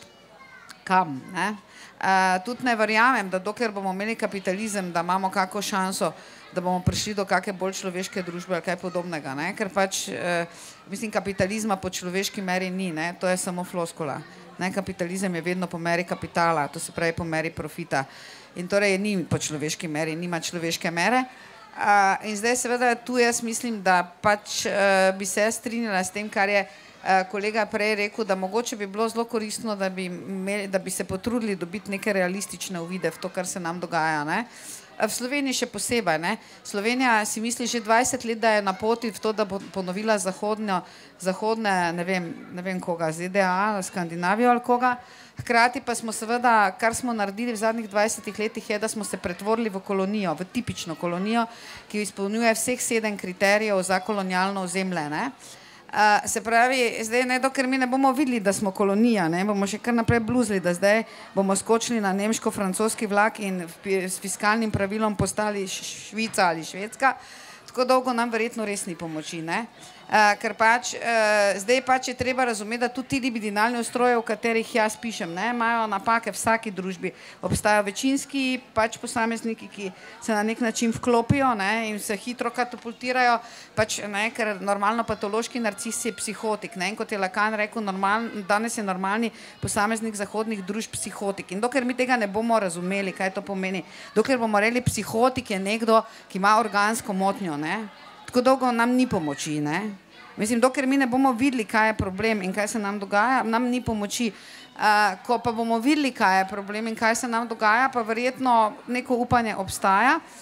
kam. Ne? Uh, tudi ne verjamem, da dokler bomo imeli kapitalizem, da imamo kako šanso, da bomo prišli do kakšne bolj človeške družbe ali kaj podobnega. Ne? Ker pač, uh, mislim, kapitalizma po človeški meri ni, ne? To je samo floskula. Ne, kapitalizem je vedno po meri kapitala, to se pravi po meri profita. In torej ni po človeški meri, nima človeške mere. Uh, in zdaj seveda tu jaz mislim, da pač uh, bi se strinjala s tem, kar je uh, kolega prej rekel, da mogoče bi bilo zelo koristno, da bi, imeli, da bi se potrudili dobiti neke realistične uvide v to, kar se nam dogaja. Ne? V Sloveniji še posebej. Ne? Slovenija si misli že dvajset let, da je na poti v to, da bo ponovila zahodnjo, zahodne, ne vem, ne vem koga, Z D A, Skandinavijo ali koga. Hkrati pa smo seveda, kar smo naredili v zadnjih dvajsetih letih, je, da smo se pretvorili v kolonijo, v tipično kolonijo, ki izpolnjuje vseh sedem kriterijev za kolonialno ozemlje. Ne? Uh, se pravi, zdaj ne, dokler mi ne bomo videli, da smo kolonija, ne, bomo še kar naprej bluzli, da zdaj bomo skočili na nemško-francoski vlak in s fiskalnim pravilom postali Švica ali Švedska, tako dolgo nam verjetno res ni pomoči, ne. Uh, ker pač, uh, zdaj pač je treba razumeti, da tudi ti libidinalni ustroji, v katerih jaz pišem, ne, imajo napake v vsaki družbi. Obstajajo večinski pač posamezniki, ki se na nek način vklopijo, ne, in se hitro katapultirajo, pač, ne, ker normalno patološki narcis je psihotik, ne, in kot je Lacan rekel, normal, danes je normalni posameznik zahodnih družb psihotik. In dokler mi tega ne bomo razumeli, kaj to pomeni, dokler bomo rekli, psihotik je nekdo, ki ima organsko motnjo, ne, tako dolgo nam ni pomoči, ne. Mislim, dokler mi ne bomo videli, kaj je problem in kaj se nam dogaja, nam ni pomoči. Uh, ko pa bomo videli, kaj je problem in kaj se nam dogaja, pa verjetno neko upanje obstaja.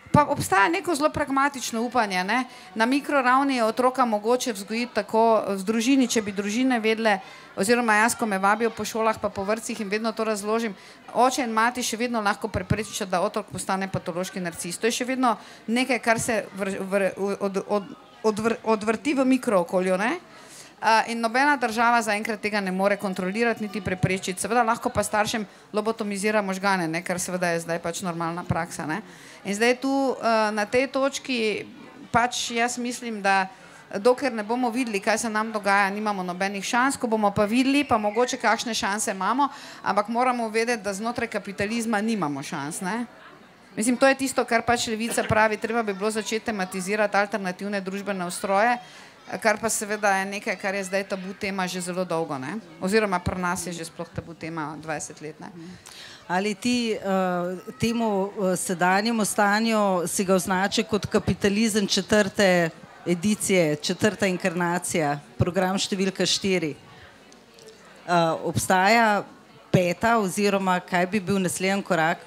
Pa obstaja neko zelo pragmatično upanje, ne? Na mikroravni je otroka mogoče vzgojiti tako v družini, če bi družine vedle, oziroma jaz, ko me vabijo po šolah pa po vrtcih in vedno to razložim, oče in mati še vedno lahko preprečijo, da otrok postane patološki narcis. To je še vedno nekaj, kar se vr, vr, od, od, odvr, odvrti v mikrookolju, ne? Uh, in nobena država zaenkrat tega ne more kontrolirati niti preprečiti. Seveda lahko pa staršem lobotomizira možgane, ne, kar seveda je zdaj pač normalna praksa. Ne. In zdaj tu uh, na tej točki pač jaz mislim, da dokler ne bomo videli, kaj se nam dogaja, nimamo nobenih šans, ko bomo pa videli, pa mogoče kakšne šanse imamo, ampak moramo vedeti, da znotraj kapitalizma nimamo šans. Ne. Mislim, to je tisto, kar pač levica pravi, treba bi bilo začeti tematizirati alternativne družbene ustroje, kar pa seveda je nekaj, kar je zdaj tabu tema že zelo dolgo, ne? Oziroma pri nas je že sploh tabu tema dvajset let. Ne? Ali ti uh, temu uh, sedanjemu stanju si ga označi kot kapitalizem četrte edicije, četrta inkarnacija, program številka štiri. Uh, obstaja peta oziroma kaj bi bil naslednji korak?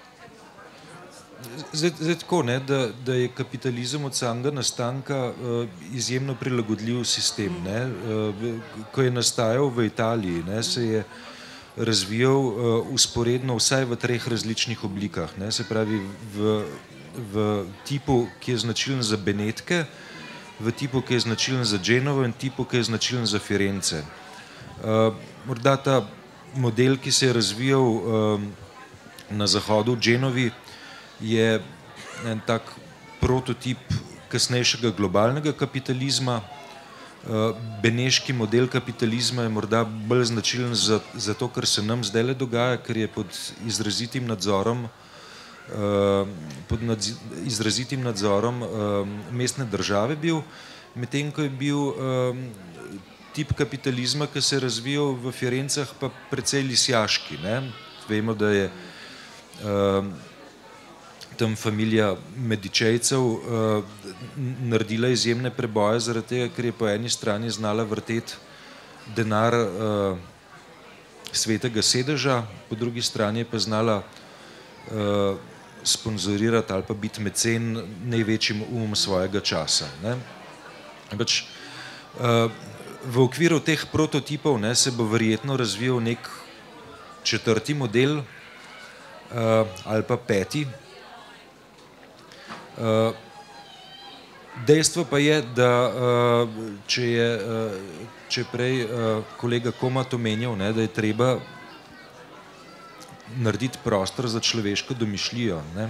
Zdaj, zdaj tako, ne, da, da je kapitalizem od samega nastanka uh, izjemno prilagodljiv sistem. Ne. Uh, ko je nastajal v Italiji, ne, se je razvijal uh, usporedno vsaj v treh različnih oblikah. Ne. Se pravi v, v tipu, ki je značilen za Benetke, v tipu, ki je značilen za Genovo in tipu, ki je značilen za Firence. Uh, morda ta model, ki se je razvijal uh, na zahodu v Genovi, je en tak prototip kasnejšega globalnega kapitalizma. Beneški model kapitalizma je morda bolj značilen za, za to, kar se nam zdaj le dogaja, ker je pod izrazitim nadzorom, pod nadzi, izrazitim nadzorom mestne države bil, medtem ko je bil tip kapitalizma, ki se je razvijal v Firencah, pa precej lisjaški. Ne? Vemo, da je tam familija Medičejcev uh, naredila izjemne preboje zaradi tega, ker je po eni strani znala vrteti denar uh, svetega sedeža, po drugi strani je pa znala uh, sponzorirati ali pa biti mecen največjim umom svojega časa. Ne? Pač, uh, v okviru teh prototipov, ne, se bo verjetno razvijal nek četrti model uh, ali pa peti. Uh, dejstvo pa je, da uh, če je uh, če prej uh, kolega Komat omenjal, ne, da je treba narediti prostor za človeško domišljijo. Ne.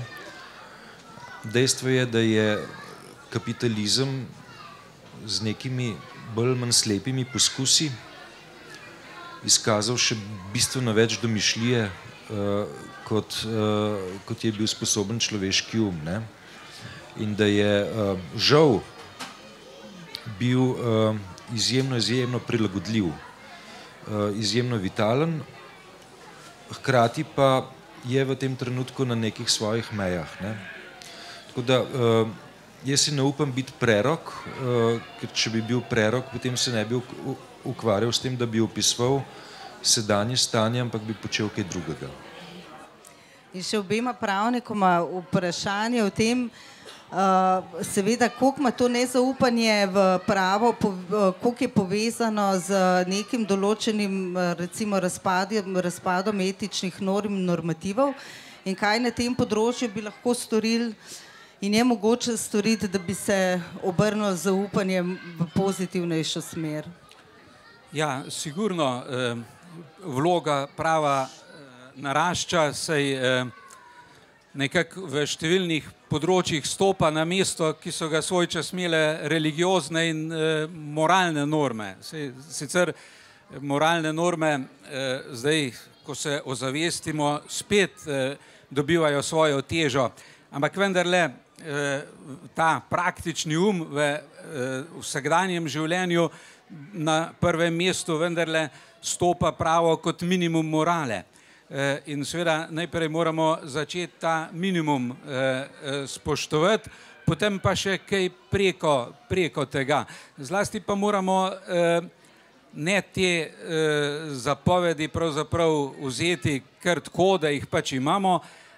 Dejstvo je, da je kapitalizem z nekimi bolj manj slepimi poskusi izkazal še bistveno več domišljije, uh, kot, uh, kot je bil sposoben človeški um. Ne. In da je uh, žal bil uh, izjemno, izjemno prilagodljiv, uh, izjemno vitalen, hkrati pa je v tem trenutku na nekih svojih mejah. Ne. Tako da uh, jaz si ne upam biti prerok, uh, ker če bi bil prerok, potem se ne bi ukvarjal s tem, da bi opisoval sedanje stanje, ampak bi počel kaj drugega. In še obema pravnikoma vprašanje o tem, Uh, seveda, koliko ima to nezaupanje v pravo, po, uh, koliko je povezano z nekim določenim, uh, recimo, razpadom, razpadom etičnih norm in normativov in kaj na tem področju bi lahko storili in je mogoče storiti, da bi se obrnilo zaupanje v pozitivnejšo smer? Ja, sigurno eh, vloga prava eh, narašča, saj eh, nekako v številnih področjih stopa na mesto, ki so ga svoj čas imele religiozne in eh, moralne norme. Sej, sicer moralne norme eh, zdaj, ko se ozavestimo, spet eh, dobivajo svojo težo, ampak vendarle eh, ta praktični um v eh, vsakdanjem življenju na prvem mestu vendarle stopa pravo kot minimum morale. In seveda najprej moramo začeti ta minimum eh, spoštovati, potem pa še kaj preko, preko tega. Zlasti pa moramo eh, ne te eh, zapovedi pravzaprav vzeti kar tako, da jih pač imamo,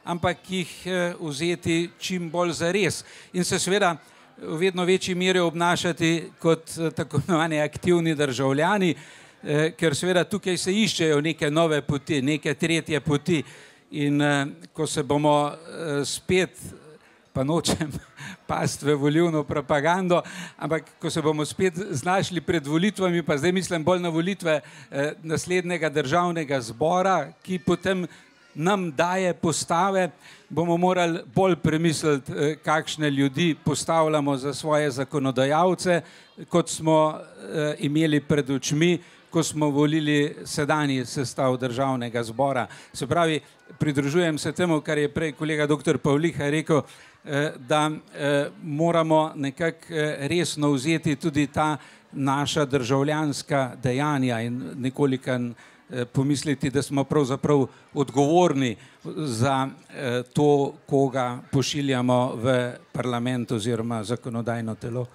ampak jih vzeti čim bolj zares in se seveda v vedno večji meri obnašati kot tako imenovani aktivni državljani, ker seveda tukaj se iščejo neke nove poti, neke tretje poti in ko se bomo spet, pa nočem pasti v volilno propagando, ampak ko se bomo spet znašli pred volitvami, pa zdaj mislim bolj na volitve naslednjega državnega zbora, ki potem nam daje postave, bomo morali bolj premisliti, kakšne ljudi postavljamo za svoje zakonodajalce, kot smo imeli pred očmi, ko smo volili sedanji sestav državnega zbora. Se pravi, pridružujem se temu, kar je prej kolega doktor Pavliha rekel, da moramo nekako resno vzeti tudi ta naša državljanska dejanja in nekoliko pomisliti, da smo pravzaprav odgovorni za to, koga pošiljamo v parlament oziroma zakonodajno telo.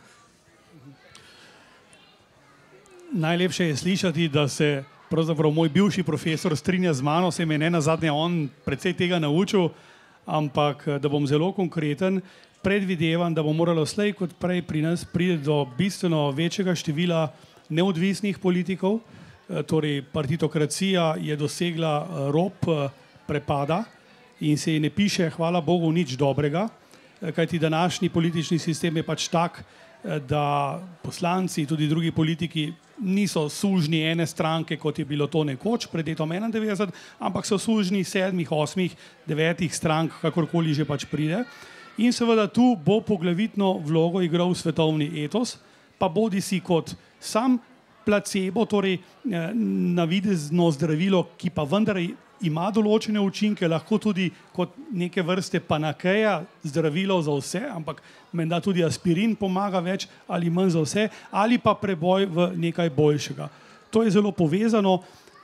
Najlepše je slišati, da se pravzaprav moj bivši profesor strinja z mano, se mi je ne nazadnje on precej tega naučil, ampak da bom zelo konkreten, predvidevam, da bo moralo slej kot prej pri nas priti do bistveno večjega števila neodvisnih politikov, torej partitokracija je dosegla rob prepada in se ji ne piše, hvala Bogu, nič dobrega, kajti današnji politični sistem je pač tak, da poslanci, tudi drugi politiki, niso sužnji ene stranke, kot je bilo to nekoč pred letom enaindevetdeset, ampak so sužnji sedmih, osmih, devetih strank, kakorkoli že pač pride. In seveda tu bo poglavitno vlogo igral svetovni etos, pa bodi si kot sam placebo, torej navidezno zdravilo, ki pa vendar ima določene učinke, lahko tudi kot neke vrste panakeja, zdravilo za vse, ampak menda tudi aspirin pomaga več ali manj za vse, ali pa preboj v nekaj boljšega. To je zelo povezano.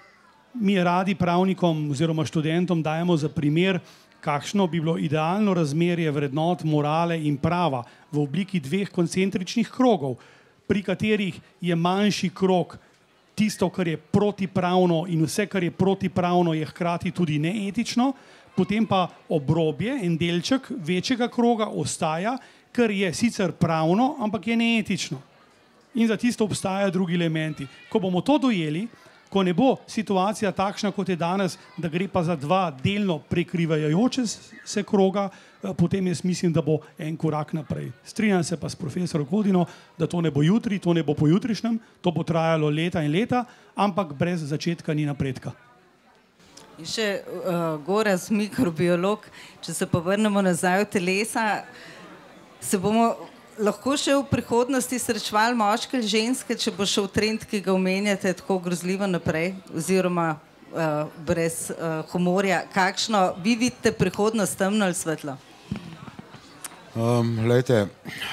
Mi radi pravnikom oziroma študentom dajemo za primer, kakšno bi bilo idealno razmerje vrednot, morale in prava v obliki dveh koncentričnih krogov, pri katerih je manjši krog tisto, kar je protipravno in vse, kar je protipravno, je hkrati tudi neetično, potem pa obrobje, en delček večjega kroga ostaja, kar je sicer pravno, ampak je neetično. In za tisto obstajajo drugi elementi. Ko bomo to dojeli, ko ne bo situacija takšna, kot je danes, da gre pa za dva delno prekrivajoče se kroga, potem jaz mislim, da bo en korak naprej. Strinjam se pa s profesorom Kodino, da to ne bo jutri, to ne bo pojutrišnjem, to bo trajalo leta in leta, ampak brez začetka ni napredka. In še uh, Goraz, mikrobiolog, če se pa vrnemo nazaj v telesa, se bomo lahko še v prihodnosti srečevali moške ali ženske, če bo šel trend, ki ga omenjate, tako grozljivo naprej, oziroma uh, brez uh, humorja. Kakšno vi vidite prihodnost, temno ali svetlo? Um, lejte,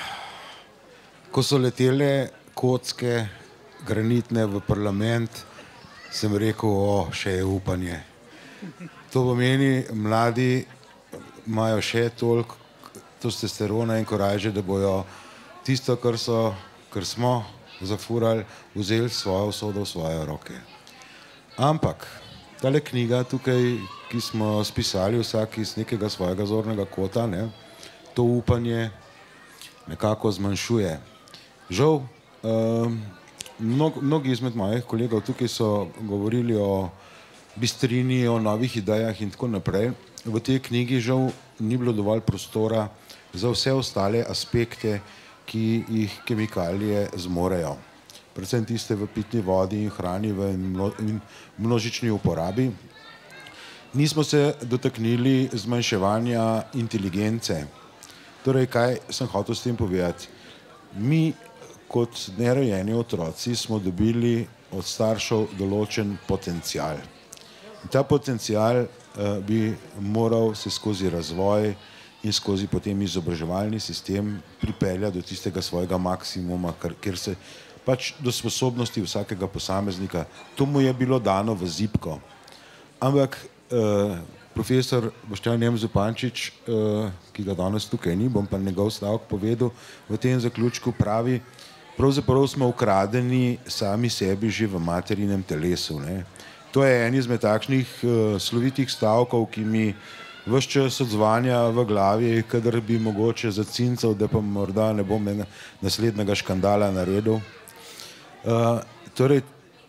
ko so letele kocke granitne v parlament, sem rekel, o, še je upanje. To pomeni, mladi imajo še toliko testosterona in korajže, da bojo tisto, kar so, kar smo zafurali, vzeli svojo usodo v svoje roke. Ampak tale knjiga tukaj, ki smo spisali vsak iz nekega svojega zornega kota, ne, to upanje nekako zmanjšuje. Žal, um, mnog, mnogi izmed mojih kolegov tukaj so govorili o bistrini, o novih idejah in tako naprej. V tej knjigi žal ni bilo dovolj prostora za vse ostale aspekte, ki jih kemikalije zmorejo. Predvsem tiste v pitni vodi in hrani v množični uporabi. Nismo se dotaknili zmanjševanja inteligence. Torej, kaj sem hotel s tem povedati? Mi kot nerojeni otroci smo dobili od staršev določen potencial. In ta potencial uh, bi moral se skozi razvoj in skozi potem izobraževalni sistem pripeljati do tistega svojega maksimuma, kjer se pač do sposobnosti vsakega posameznika, to mu je bilo dano v zibko. Ampak uh, profesor Boštjan M. Zupančič, uh, ki ga danes tukaj ni, bom pa njegov stavek povedal, v tem zaključku pravi, pravzaprav smo ukradeni sami sebi že v materinem telesu. Ne? To je en izmed takšnih uh, slovitih stavkov, ki mi ves čas odzvanja v glavi, kadar bi mogoče zacincal, da pa morda ne bom naslednjega škandala naredil. Uh, torej,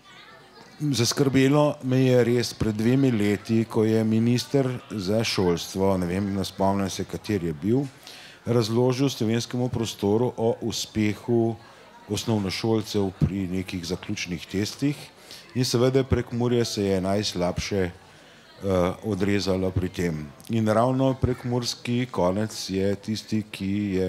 zaskrbelo me je res pred dvemi leti, ko je minister za šolstvo, ne vem, ne spomnim se, kater je bil, razložil slovenskemu prostoru o uspehu osnovnošolcev pri nekih zaključnih testih in seveda Prekmurje se je najslabše uh, odrezalo pri tem. In ravno prekmurski konec je tisti, ki je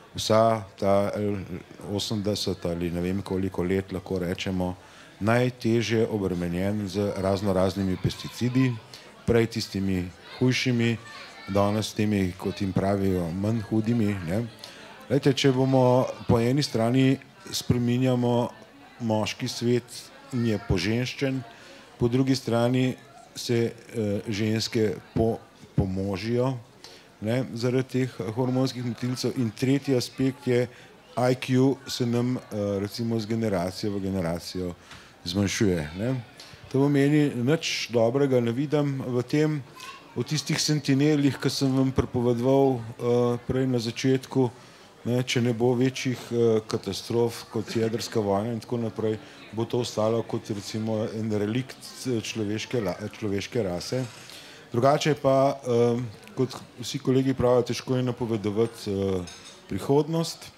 vsa ta osemdeset ali ne vem koliko let, lahko rečemo, najtežje obremenjen z razno raznimi pesticidi, prej tistimi hujšimi, danes temi, kot jim pravijo, manj hudimi. Ne? Lejte, če bomo po eni strani spreminjamo moški svet in je poženščen, po drugi strani se uh, ženske po, pomožijo, ne, zaradi teh hormonskih motilcev. In tretji aspekt je, I Q se nam uh, recimo z generacijo v generacijo zmanjšuje. Ne. To pomeni, nič dobrega ne vidim v tem, o tistih sentinelih, ki sem vam pripovedoval uh, prej na začetku, ne, če ne bo večjih uh, katastrof kot jedrska vojna in tako naprej, bo to ostalo kot recimo en relikt človeške, človeške rase. Drugače pa, uh, kot vsi kolegi pravijo, težko je napovedovati uh, prihodnost,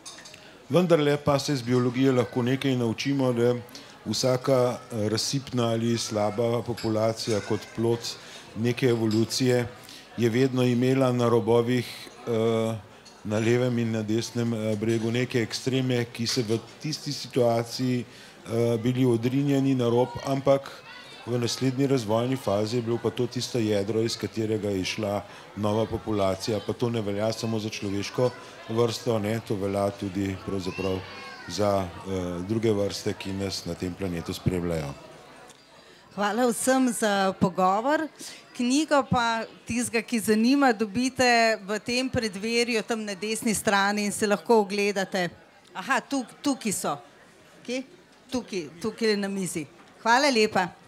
vendarle pa se iz biologije lahko nekaj naučimo, da vsaka razsipna ali slaba populacija kot plod neke evolucije je vedno imela na robovih uh, na levem in na desnem bregu neke ekstreme, ki se v tisti situaciji uh, bili odrinjeni na rob, ampak v naslednji razvojni fazi je bilo pa to tisto jedro, iz katerega je išla nova populacija, pa to ne velja samo za človeško vrsto, ne, to velja tudi pravzaprav za uh, druge vrste, ki nas na tem planetu spremljajo. Hvala vsem za pogovor. Knjigo pa tistega, ki zanima, dobite v tem predverju tam na desni strani in se lahko ogledate. Aha, tuk, tukaj so. Okay? Tukaj, tukaj na mizi. Hvala lepa.